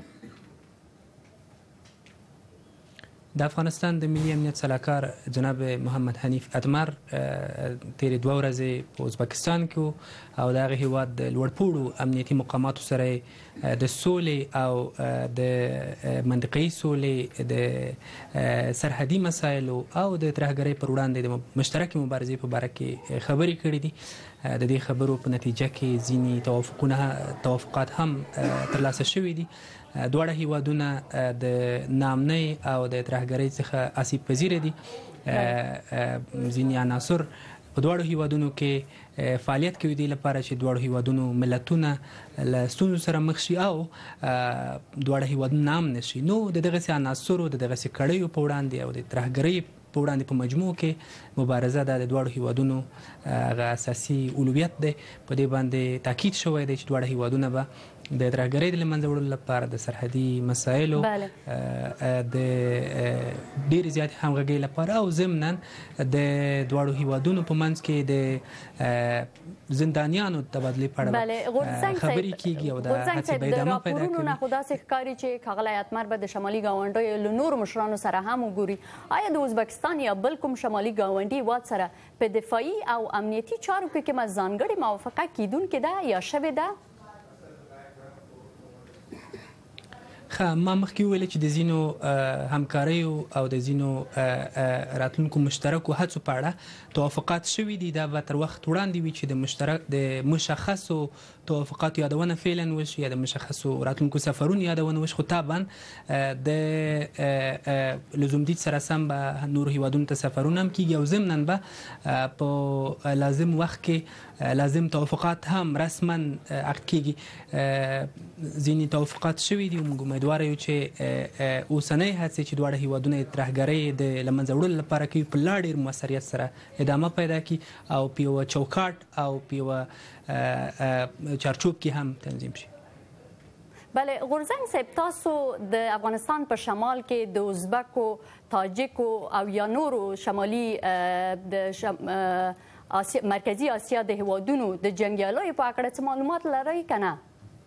د افغانستان د ملي امنیت سلاکار جناب محمد حنیف اتمر تیرې 2 ورځې په ازبکستان کې او د هغه هیواد د لوړپوړو امنیتي مقاماتو سره د سولې او د منطقي سولې د سرحدي مسایلو او د ترهګرۍ پر وړاندې د مشترکې مبارزې په باره کې خبرې کړې دي. د دې خبرو په نتیجه کې ځینې توافقات هم ترلاسه شوي دي. دواړه هیوادونه د ناامنۍ او د ترهګرۍ څخه آسیب پذیره دي. ځینې عناصر په دواړو هیوادونو کې فعالیت کوي دې لپاره چې دواړو هیوادونو ملتونه له ستونزو سره مخ شي او دواړه هیوادونه ناامنه شي. نو د دغسې عناصرو د دغسې کړیو په وړاندې او د ترهګرۍ په وړاندې په مجموع کې مبارزه د دواړو هیوادونو هغه اساسي اولویت دی. په دې باندې تاکید شوی دی چې دواړه هیوادونه به د ترهګرۍ د له منځه وړلو لپاره د سرحدي مسایلو د ډېرې زیاتې همغږۍ لپاره او ضمنا د دواړو هیوادونو په منځ کې د زندانیانو د تبادلې په اړه خبرې کیږي او د هڅې به ادامه پیدا کوي. راپورونه خو داسې ښکاري چې ښاغلی اتمر به د شمالي ګاونډیو له نورو مشرانو سره هم وګوري. آیا د ازبکستان یا بل کوم شمالي ګاونډي هیواد سره په دفاعي او امنیتي چارو کې کومه ځانګړې موافقه کیدونکې ده یا شوې ده؟ ما مخکې وویل چې د ځینو همکاریو او د ځینو راتلونکو مشترکو هڅو په اړه توافقات شوي دي. دا به تر وخت وړاندې وي چې د مشخصو توافقاتو یادونه فعلا وشي یا د مشخصو راتلونکو سفرونو یادونه وشي، خو طبعا د لزومدید سره سم به نور هیوادونو ته سفرونه هم کیږي او ضمنا به په لازم وخت کې لازم توافقات هم رسما عقد کیږي. ځینې توافقات شوي دي. موږ امیدوار یو چې اوسنۍ هڅې چې دواړه هیوادونه د ترهګرۍ د له منځه وړلو لپاره کوي په لا ډېر موثریت سره ادامه پیدا کړي او په یوه چوکاټ او په یوه چارچوب کې هم تنظیم شي. بله، غورځنګ صاحب، تاسو د افغانستان په شمال کې د ازبکو، تاجکو او یا نورو شمالي مرکزي اسیا د هیوادونو د جنګیالیو په اړه څه معلومات لرئ که نه؟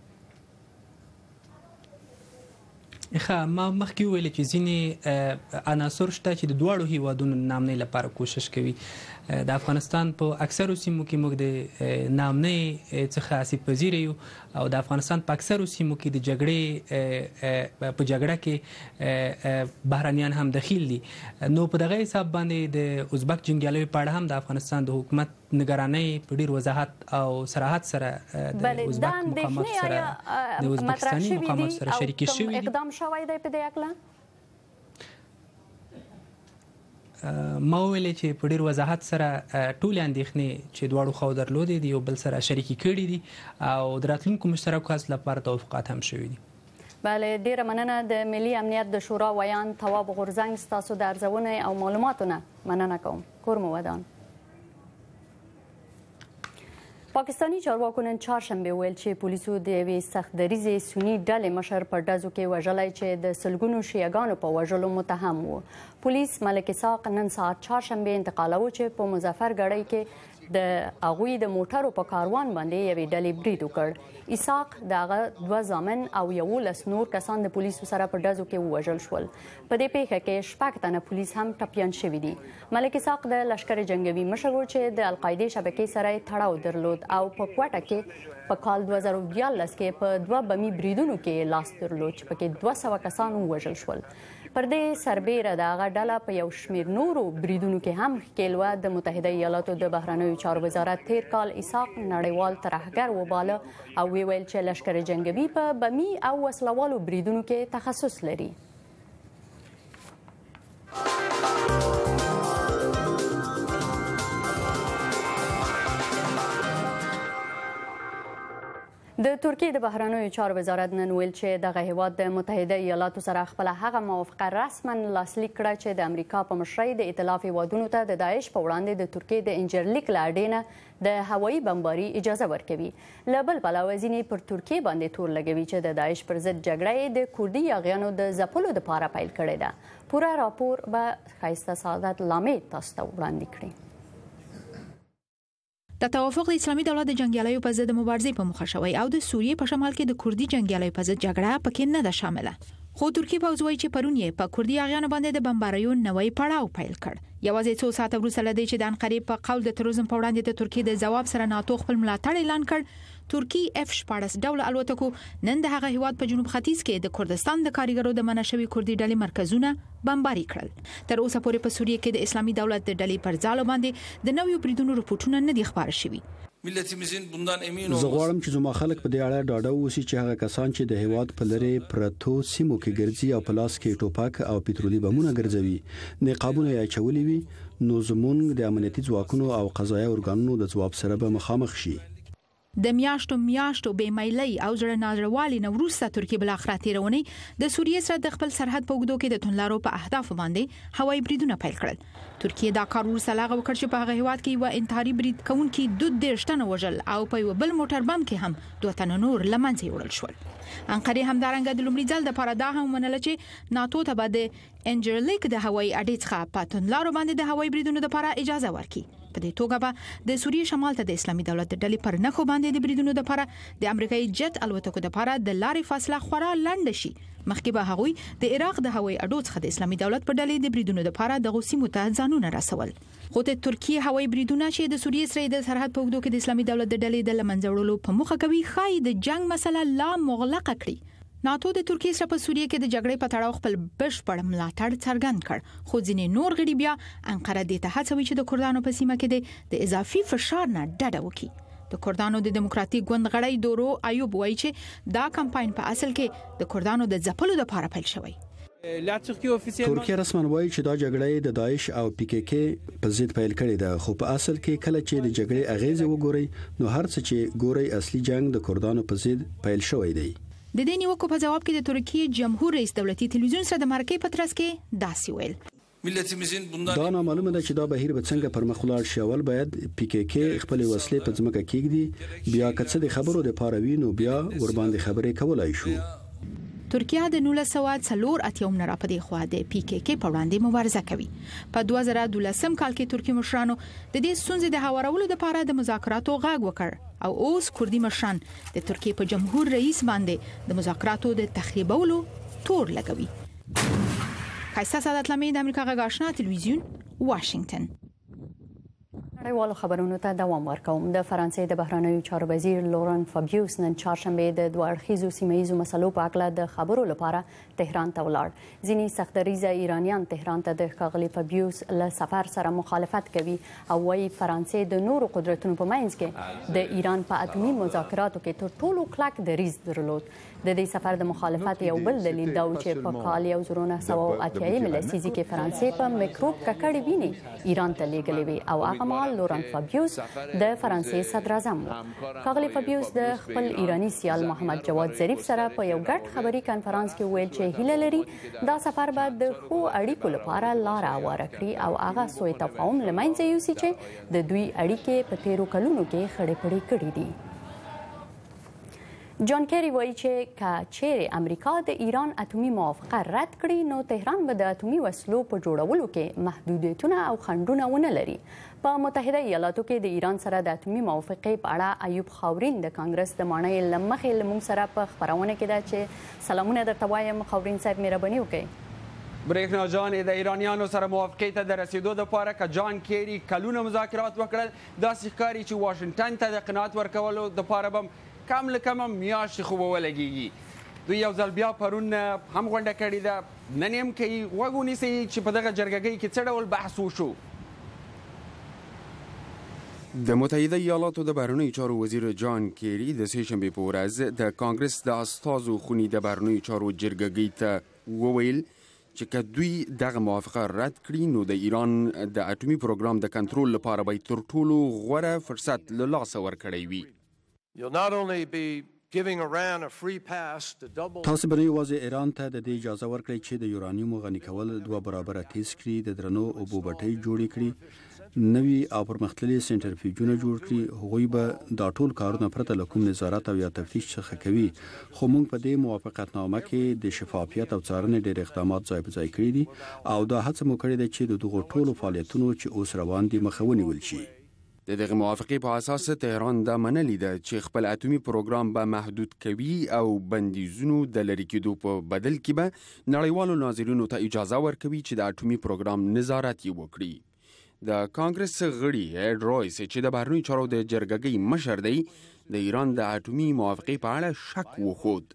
ما مخکې وویل چې ځینې عناصر شته چې د دواړو هیوادونو ناامنۍ لپاره کوشش کوي. د افغانستان په اکثرو سیمو کې موږ د ناامنۍ څخه آسیب پذیره یو او د افغانستان په اکثرو سیمو کې د جګړې په جګړه کې بهرنیان هم دخیل دي. نو په دغه حساب باندې د ازبک جنګیالیو په اړه هم د افغانستان د حکومت نگرانۍ په ډیر وضاحت او صراحت سره د ازبک مقامات سره د ازبکستاني مقامات سره شریک شوي دي. اقدام شوی دی په دې اړه؟ ما ویل چې په ډیر وضاحت سره ټولې اندېښنې چې دواړو خواو درلودې دي یو بل سره شریکې کړي دي او د راتلونکو مشترکو هڅو لپاره توافقات هم شوي دي. بله، ډیره مننه. د ملي امنیت د شورا ویان تواب غورځنګ، ستاسو د ارزونې او معلوماتو نه مننه کوم. کور مو ودان. پاکستانی چارواکو نن چهارشنبه ویل چې پولیسو د یوې سخت دریځې سني ډلې مشر په ډزو کې وژلی چې د سلګونو شیعهګانو په وژلو متهم و. پولیس ملک اسحاق نن سهار چهارشنبه انتقالوه چې په مظفر ګړۍ کې د هغوی د موټرو په کاروان باندې یوې ډلې برید وکړ. اسحاق د هغه 2 زامن او 11 نور کسان د پولیسو سره په ډزو کې ووژل شول. په دې پیښه کې 6 تنه پولیس هم ټپیان شوي دي. ملک اسحاق د لشکر جنگوي مشر و چې د القاعدې شبکې سره تړاو درلود او په کوټه کې په کال 2014 کې په 2 بمي بریدونو کې لاس درلود چې پکې 200 کسان ووژل شول. پر دې سربیره د هغه ډله په یو شمېر نورو بریدونو کې هم ښکېل وه. د متحده ایالاتو د بهرنیو چارو وزارت تیر کال اسحاق نړیوال ترهګر وباله او ویل چې لشکر جنگوي په بمي او وسلوالو بریدونو کې تخصص لري. د ترکیې د بهرنیو چارو وزارت نن ویل چې دغه هیواد د متحده ایالاتو سره خپل هغه موافقه رسما لاسلیک کړه چې د امریکا په مشرۍ د ائتلاف هیوادونو ته د داعش په وړاندې د ترکیې د انجرلیک له اډې نه د هوایي بمباري اجازه ورکوي. له بل پلوه ځینې پر ترکیې باندې تور لګوي چې د داعش پر ضد جګړه یې د کردي یاغیانو د ځپلو دپاره پیل کړې ده. پوره راپور به ښایسته سعادت لامې تاسو ته وړاندې کړي. د توافق د اسلامي دولت د جنګیالیو په ضد مبارزې په مخه شوی او د سوریې په شمال کې د کردي جنګیالیو په ضد جګړه پکې نه ده شامله. خو ترکیه پوځ وایي چې پرون یې په کردي یاغیانو باندې د بمباریو نوی پړاو پیل کړ. یوازې څو ساعته وروسته له دې چې د انقرې په قول د تروریزم په وړاندې د ترکیې د ځواب سره ناتو خپل ملاتړ اعلان کړ. ترکی F-14 ډول الوتکو نن د هغه هیواد په جنوب ختیځ کې د کردستان د کارګرو د منشوي کردي ډلې مرکزونه بمباري کړل. تر اوسه پورې په سوریه کې د اسلامي دولت د ډلې پر ځالو باندې د نویو بریدونو رپورټونه نه دي خبر شوي. زه غواړم چې زما خلک په دې اړه ډاډه اوسي چې هغه کسان چې د هیواد په لری پرتو سیمو کې ګرځي او په لاس کې ټوپک او پټرولي بمونه ګرځوي نقابونه یې اچولي وي نو زمونږ د امنیتي ځواکونو او قضایي ارګانونو د ځواب سره به مخامخ شي. د میاشتو بیمایلۍ او زړه نازړوالي نه وروسته ترکیه بل اخر تیرونی د سوریې سره د خپل سرحد په اوږدو کې د تونلارو په اهداف باندې هوایي بریدونه پیل کړل. ترکیه دا کار وروسته لاغه وکړ چې په هغه هیواد کې یو انتحاري برید کوونکي 2 تنه وژل او په یو بل موټر بم کې هم 2 تنه نور له منځه وړل شول. انقرې همدارنګه د لومړي ځل لپاره دا هم ومنله چې ناتو ته به د انجرلیک د هوایي اډې څخه په تونلارو باندې د هوایي بریدونو لپاره اجازه ورکړي. په دې توګه به د سوریې شمال ته د اسلامي دولت د ډلې پر نخو باندې د بریدونو لپاره د امریکایي جت الوتکو لپاره د لارې فاصله خورا لنډ شي. مخکې به هغوی د عراق د هوایي اډو څخه د اسلامي دولت په ډلې د بریدونو لپاره د غوسیمو ته ځانونه رسول. خو د ترکیه هوایي بریدونه چې د سوریې سره د سرحد په اوږدو کې د اسلامي دولت د ډلې د لمنځه وړلو په موخه کوي ښایي د جنگ مسله لا مغلقه کړي. ناتو د ترکیې سره په سوریې کې د جګړې په تړاو خپل بشپړ ملاتړ څرګند کړ. خو ځینې نور غړي بیا انقره دې ته هڅوي چې د کردانو په سیمه کې د اضافي فشار نه ډډه وکړي. د کردانو د دیموکراتیک ګوند غړی دورو ایوب وایي چې دا کمپاین په اصل کې د کردانو د ځپلو لپاره پیل شوی. ترکیه رسما وایي چې دا جګړه د داعش او PKK په ضد پیل کړې ده خو په اصل کې کله چې د جګړې اغیزه وګوري نو هر څه چې ګوري اصلي جنگ د کردانو په ضد پیل شوی دی. د دې نیوکو په جواب کې د ترکیې جمهور رئیس دولتي تلویزیون سره د مرکې په ترڅ کې داسې ویل. دا نامعلومه ده چې دا بهیر به څنګه پر مخ لاړ شي. اول باید PKK خپل وسلې په ځمکه کېږدي بیا کڅ د خبرو د پاروي نو بیا ور باندې خبرې کولای شو. ترکیه د 1984 نه راپدې خو د PKK په وړاندې مبارزه کوي. په 2012 کال کې ترکی مشرانو د دې ستونزې د هوارولو لپاره د مذاکراتو غاګ وکړ او اوس کردي مشران د ترکیې په جمهور رئیس باندې د مذاکراتو د تخریبولو تور لګوي. ښایسته سعادت لامې د امریکا غږ آشنا تلویزیون واشنگټن. نړیوالو خبرونو ته دوام ورکوم. د فرانسې د بهرنیو چارو وزیر لوران فابیوس نن چهارشنبه د 2 اړخیزو سیمه‌ییزو مسلو په اړه د خبرو لپاره تهران ته ولاړ. ځینې سختدریځه ایرانیان تهران ته د ښاغلي فابیوس له سفر سره مخالفت کوي او وايي فرانسې د نورو قدرتونو په منځ کې د ایران په اټومي مذاکراتو کې تر ټولو کلک دریځ درلود. د دې سفر د مخالفت یو بل دلیل دا و چې په کال 1980 لسیزه کې فرانسې په میکروب ککړې وینې ایران ته لیږلې وي او هغه مهال لوران فابیوس د فرانسې صدر اعظم و. ښاغلي فابیوس د خپل ایرانی سیال محمد جواد ظریف سره په یو ګډ خبري کانفرنس کې ویل چې هیله لري دا سفر به د ښو اړیکو لپاره لار هواره کړي او هغه سوء تفاهم له منځه یوسي چې د دوی اړیکې په تیرو کلونو کې خړې پړې کړې دي. جان کیری وایي چې که چیرې امریکا د ایران اتومي موافقه رد کړي نو تهران به د اتومي وسلو په جوړولو کې محدودیتونه او خنډونه ونه لري. په متحده ایالاتو کې د ایران سره د اتومي موافقې په اړه ایوب خاورین د کانګرس د ماڼۍ له مخې له موږ سره په خپرونه کې ده چې سلامونه درته وایم. خاورین صاحب مهرباني وکړئ. برېښنا جان د ایرانیانو سره موافقې ته د رسیدو لپاره که جان کیری کلونه مذاکرات وکړل داسې ښکاري چې واشنګټن ته د قناعت ورکولو لپاره به کم له کمه میاشتې خو به ولګېږي. دوی یو ځل بیا پرون هم غونډه کړې ده، نن هم کوي. غوږ ونیسئ چې په دغه جرګګۍ کې څه ډول بحث وشو. د متحده ایالاتو د بهرنیو چارو وزیر جان کیری د سه شنبې په ورځ د کانګرس د استازو خونې د بهرنیو چارو جرګګۍ ته وویل چې که دوی دغه موافقه رد کړي نو د ایران د اټومي پروګرام د کنټرول لپاره به تر ټولو غوره فرصت له لاسه ورکړی وي. تاسو به یوازې ایران ته د دې اجازه ورکړئ چې د یورانیوم غني کول 2 برابره تیز کړي، د درنو اوبو بټۍ جوړې کړي، نوي او پرمختللي سنټرفیوژونه جوړ کړي. هغوی به دا ټول کارونه پرته له کوم نظارت او یا تفتیش څخه کوي. خو موږ په دې موافقتنامه کې د شفافیت او څارنې ډېر اقدامات ځای په ځای کړي دي او دا هڅه مو کړې ده چې د دغو ټولو فعالیتونو چې اوس روان دي مخه ونیول شي. د دغه موافقې په اساس تهران دا منلې ده چې خپل اټومي پروګرام به محدود کوي او بندیزونو د لرې کېدو په بدل کې به نړیوالو ناظرینو ته اجازه ورکوي چې د اټومي پروګرام نظارت یې وکړي. د کانګرس غړي ایډ رویس چې د بهرنیو چارو د جرګګۍ مشر دی د ایران د اټومي موافقې په اړه شک وښود.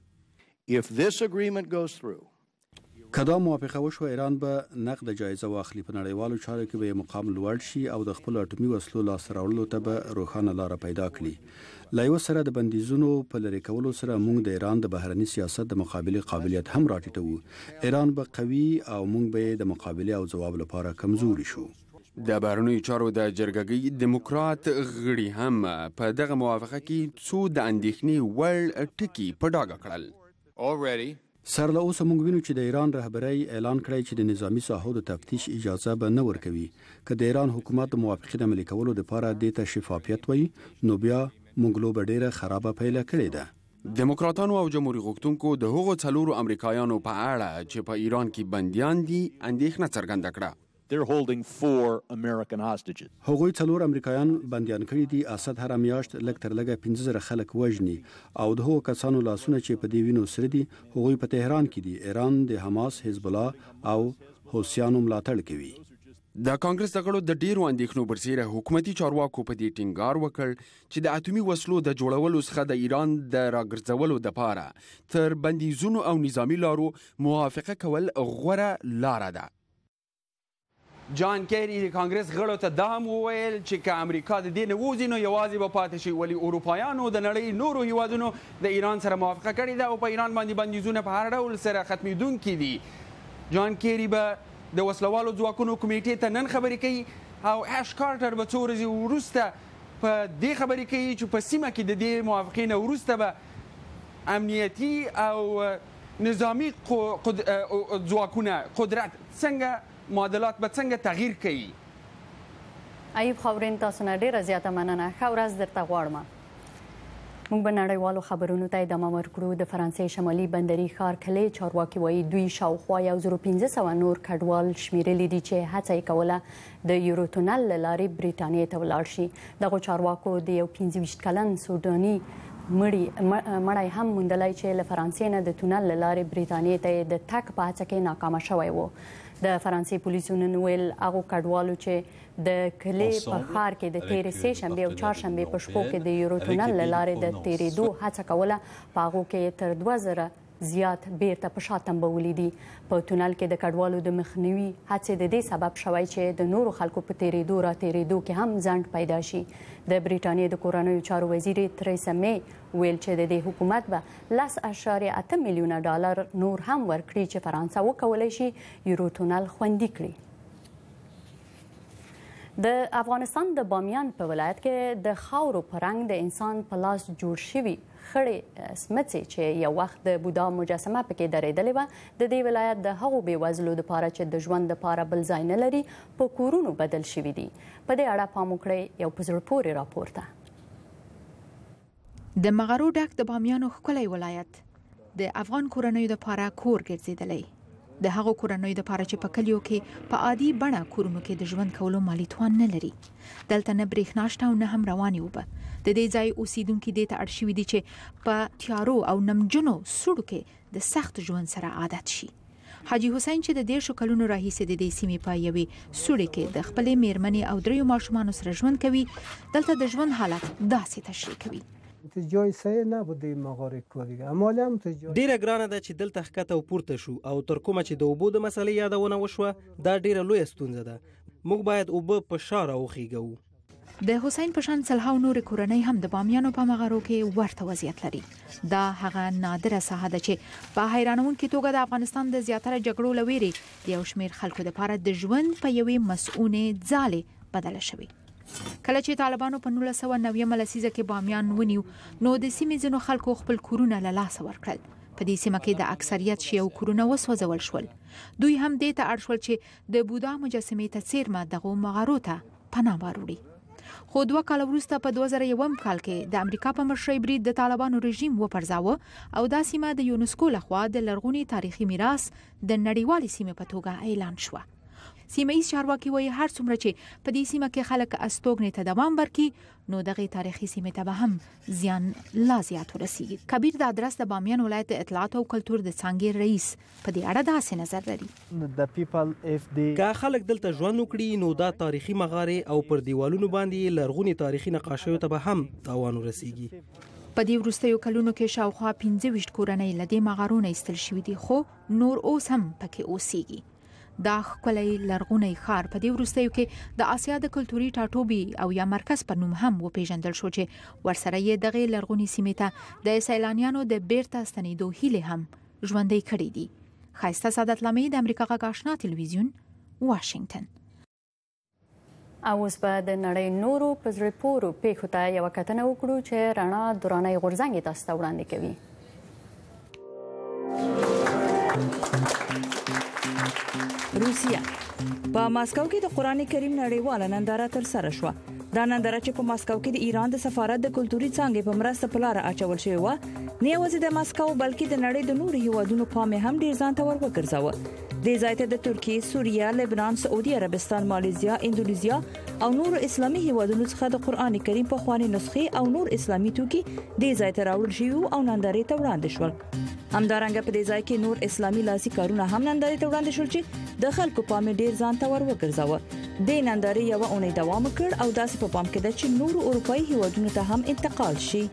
که دا موافقه وشوه ایران به نقد جایزه واخلي. په نړیوالو چارو کې به مقام لوړ شي او د خپل اټومي وسلو لاسته راوړلو ته به روښانه لاره پیدا کړي. له یو سره د بندیزونو په لرې کولو سره موږ د ایران د بهرني سیاست د مقابلې قابلیت هم راټیټوو. ایران به قوي او موږ به د مقابلې او ځواب لپاره کمزوري شو. د بهرنیو چارو د جرګګۍ دیموکرات غړي هم په دغه موافقه کې څو د اندېښنې وړ ټکي په ډاګه کړل. سر له اوسه موږ وینو چې د ایران رهبرۍ اعلان کړی چې د نظامی ساحو د تفتیش اجازه به نه ورکوي. که د ایران حکومت د موافقې د عملي کولو لپاره دې ته شفافیت وایي نو بیا موږ لوبه ډیره خرابه پیله کړې ده. دیموکراتانو او جمهوریت غوښتونکو د هغو څلورو امریکایانو په اړه چې په ایران کې بندیان دي اندېښنه څرګنده کړه. They're holding 4 American hostages. هغوی 4 امریکایان بندیان کړي دي. اسد هر میاشت لږ تر لږه 15,000 خلک وژني او د هغو کسانو لاسونه چې په دې وینو سره دي هغوی په تهران کې دي. ایران د حماس، حزب الله او حوثیانو ملاتړ کوي. د کانګرس د غړو د ډیرو اندېښنو برسېره حکومتي چارواکو په دې ټینګار وکړ چې د اټومي وسلو د جوړولو څخه د ایران د راګرځولو لپاره تر بندیزونو او نظامی لارو موافقه کول غوره لاره ده. جان کیری د کانګرس غړو ته دا هم وویل چې که امریکا د دې نه ووځي نو یوازې به پاتې شي، ولې اروپایانو د نړۍ نورو هیوادونو د ایران سره موافقه کړې ده او په ایران باندې بندیزونه په هر ډول سره ختمېدونکي دي. جان کیری به د وسلوالو ځواکونو کمیټې ته نن خبرې کوي او اش کارټر به څو ورځې وروسته په دې خبرې کوي چې په سیمه کې د دې موافقې نه وروسته به امنیتي او نظامی ځواکونه قدرت څنګه معادلات به څنګه تغییر کوي. ایوب خاورین تاسو نه ډیره زیاته مننه. ښه ورځ درته غواړم. موږ به نړیوالو خبرونو ته ادامه ورکړو. د فرانسې شمالي بندري ښار کلې چارواکي وایي دوی شاوخوا 1500 نور کډوال شمیرلي دي چې هڅه یې کوله د یورو تونل له لارې بریټانیې ته ولاړ شي. دغو چارواکو د یو 25 کلن سوداني مړی هم موندلی چې له فرانسې نه د تونل له لارې بریټانیې ته د تګ په هڅه کې ناکامه شوی و. د فرانسې پولیسو نن ویل هغو کډوالو چې د کلې په ښار کې د تېرې سه شنبې او چهارشنبې په شپو کې د یورو تونل له لارې د تېرېدو هڅه کوله. په هغو کې تر 2000 زیات بیرته په شا تمبولي دي. په تونل کې د کډوالو د مخنیوي هڅې د دې سبب شوی چې د نورو خلکو په تېرېدو را تېرېدو کې هم ځنډ پیدا شي. د بریټانیې د کورنیو چارو وزیر تریسا می ویل چې د دې حکومت به 10.8 میلیونه ډالر نور هم ورکړي چې فرانسه وکولی شي یورو تونل خوندي کړي. د افغانستان د بامیان په ولایت کې د خاورو په رنګ د انسان په لاس جوړ شوي خړې سمڅې چې یو وخت د بودا مجسمه پکې درېدلې وه د دې ولایت د هغو بېوزلو دپاره چې د ژوند دپاره بل ځای نه لري په کورونو بدل شوي دي. په دې اړه پام وکړئ یو په زړه پورې راپور ته. د مغرو ډک د بامیانو ښکلی ولایت د افغان کورنیو لپاره کور ګرځېدلی. د هغو کورنیو لپاره چې په کلیو کې په عادي بڼه کورونو کې د ژوند کولو مالي توان نه لري. دلته نه برېښنا شته او نه هم روانې اوبه. د دې ځای اوسیدونکي دې ته اړ شوي دي چې په تیارو او نمجنو سوړو کې د سخت ژوند سره عادت شي. حاجی حسین چې د 10 کلونو راهیسې د دې سیمې په یوې سوړې کې د خپلې میرمنې او 3 ماشومانو سره ژوند کوي، دلته د ژوند حالت داسې تشریح کوي. جای سه نبوده این مغاره کوری امالی هم ډیره ګرانه ده چې دلته ښکته او پورته شو او تر کومه چې د اوبو د مسلې یادونه وشوه دا ډیره لویه ستونزه ده. موږ باید اوبه په شا راوخیږو. د حسین په شان سلهاو نور کورنۍ هم د بامیانو په مغارو کې ورته وضعیت لري. دا هغه نادره ساحه ده چې په حیرانونکې توګه د افغانستان د زیاتره جګړو له ویرې د یو شمېر خلکو لپاره د ژوند په یوې مسؤونې ځالې بدله شوې. کله چې طالبانو په 1990 لسیزه کې بامیان ونیو نو د سیمې ځینو خلکو خپل کورونه له لاسه ورکړل. په دې سیمه کې د اکثریت شیعو کورونه وسوځول شول. دوی هم دې ته اړ شول چې د بودا مجسمې ته څیرمه دغو مغارو ته پناه واروړي. خو 2 کال وروسته په 2001 کال کې د امریکا په مشرۍ برید د طالبانو رژیم وپرځاوه او دا سیمه د یونسکو لخوا د لرغوني تاریخي میراث د نړیوالې سیمې په توګه اعلان شوه. سیمه‌ایز چارواکي وایي هر څومره چې په دې سیمه کې خلک استوګنې ته دوام ورکړي نو دغه تاریخي سیمې ته به هم زیان لا زیات ورسیږي. کبیر د ادرس د بامیان ولایت اطلاعات او کلتور د څانګې رئیس په دې اړه داسې نظر لري. که خلک دلته ژوند وکړي نو دا تاریخي مغارې او پر دیوالونو باندې لرغوني تاریخي نقاشیو ته به هم تاوان ورسیږي. په دې وروستیو کلونو کې شاوخوا 25 کورنۍ له دې مغارونو ایستل شوي دي خو نور اوس هم پکې اوسېږي. دا ښکلی لرغونی ښار په دې وروستیو کې د آسیا د کلتوري ټاټوبي او یا مرکز په نوم هم وپیژندل شو چې ورسره یې دغه لرغونی سیمې ته د سیلانیانو د بیرته ستنېدو هیلې هم ژوندۍ کړي دي. ښایسته سعادت لامې د امریکا غږ آشنا تلویزیون واشنگټن. او اوس به د نړۍ نورو په زړه پورو پیښو ته یوه کتنه وکړو چې رڼا درانۍ غورځنګ تاسو ته وړاندې کوي. روسیه په ماسکو کې د قرآن کریم نړیواله ننداره تر سره شوه. دا ننداره چې په ماسکو کې د ایران د سفارت د کلتوري څانګې په مرسته په لاره اچول شوې وه نه یوازې د ماسکو بلکې د نړۍ د نورو هیوادونو پام هم ډیر ځان ته ور وګرځاوه. دې ځای ته د ترکیې، سوریه، لبنان، سعودي عربستان، مالیزیا، اندونیزیا او نورو اسلامي هیوادونو څخه د قرآن کریم په خواني نسخې او نور اسلامي توکي دې ځای ته راوړل شوي او نندارې ته وړاندې شول. همدارنګه په دې ځای کې نور اسلامي لاسي کارونه هم نندارې ته وړاندې شول چې د خلکو پام ډیر ځان ته ور وګرځاوه. د نندارې یو اونۍ دوام وکړ او داسې په پام کې ده چې نورو اروپایي هیوادونو ته هم انتقال شي.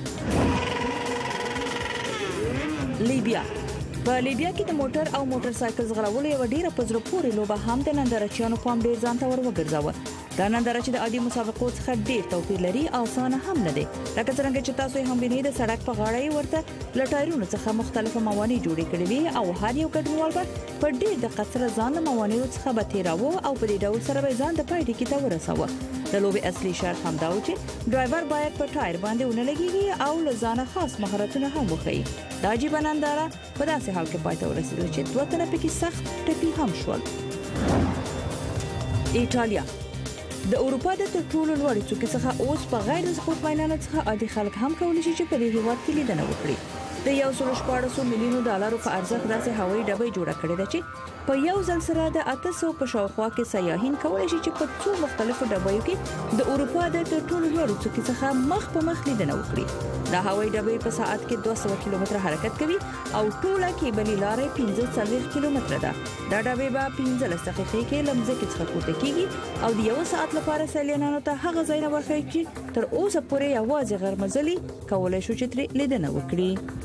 لیبیا په لیبیا کې د موټر او موټر سایکل ځغلولو یو ډیره په زړه پورې لوبه هم د نندارچیانو پام ډیر ځان ته ور وګرځاوه. دا ننداره چې د عادي مسابقو څخه ډیر توپیر لري اسانه هم نه دی. لکه څنګه چې تاسو هم وینئ د سړک په غاړه یې ورته له ټایرونو څخه مختلفه موانع جوړې کړې وي او هر یو ګډونوال به په ډیر دقت سره ځان له موانعو څخه به تیراوه او په دې ډول سره به ځان د پای ټکي ته ورساوه. د لوبې اصلي شرط هم دا و چې ډرایور باید په ټایر باندې ونه لګیږي او له ځانه خاص مهارتونه هم وښيي. دا عجیبه ننداره په داسې حال کې پای ته ورسېده چې 2 تنه پکې سخت ټپي هم شول. ایټالیا د اروپا د تر ټولو لوړې څوکې څخه اوس په غیر سپورت میدانونو څخه عادي خلک هم کولی شي چې په دې هیواد کې لیدنه وکړي. د 114 میلیونو ډالرو په ارزښت داسې هوایي ډبې جوړه کړې ده چې په یو ځل سره د 800 په شاوخوا کې سیاحین کولی شي چې په څو مختلفو ډبیو کې د اروپا د تر ټولو لوړې څوکې څخه مخ په مخ لیدنه وکړي. دا هوایي ډبې په ساعت کې 200 کیلومتره حرکت کوي او ټوله کیبلي لارې 15 کیلومتره ده. دا ډبې به 15 دقیقې کې له مځکې څخه پورته کیږي او د 1 ساعت لپاره سیلانیانو ته هغه ځای نه ورښیي چې تر اوسه پورې یوازې غرمزلي کولی شو چې ترې لیدنه وکړي.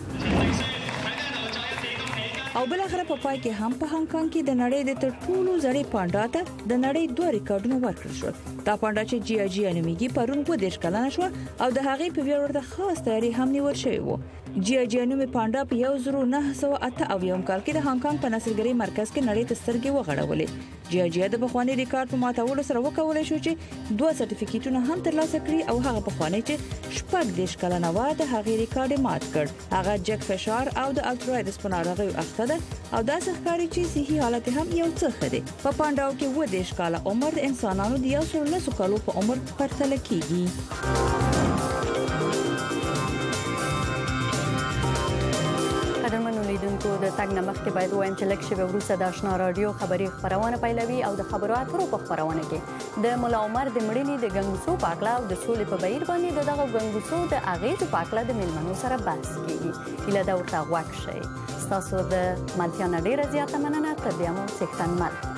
او بل اخر په پای کې هم په هانګ کانګ کې د نړۍ د تر ټولو زړې پانډا ته د نړۍ 2 ریکارډونه ورکړل شول. دا پانډا چې جی جی نومیږي پرون 22 کلنه شو او د هغې په ویاړ ورته خاص تیاری هم نیول شوی و. جی جی نومي پانډا په 1988 کال کې د هانګ کانګ په نسلګرۍ مرکز کې نړۍ ته سترګې وغړولې. جی جی د بخوانی ریکارډ په ماتولو سره وکولای شو چې 2 سرټیفیکیټونه هم ترلاسه کړي او هغه بخوانی چې 14 کلنه و د هغې ریکارډ مات کړ. هغه جک فشار او د الټرایدس په ناروغیو اخته ده او دا ښکاري چې صحي حالت هم یو څه ښه دی. په پانډاو کې 10 کاله عمر د انسانانو د 119 کالو په عمر پرتله کیږي. خلکو د تګ نه مخکې باید ووایم چې لږ شېبې وروسته د آشنا راډیو خبري خپرونه پیلوي او د خبرو اترو په خپرونه کې د ملا عمر د مړینې د ګنګوسو په اړه او د سولې په بهیر باندې د دغه ګنګوسو د اغېزو په اړه د میلمنو سره بحث کیږي. هیله ده ورته غوږ شئ. ستاسو د ملتیا نه ډېره زیاته مننه. تر بیا مو څښتن مل.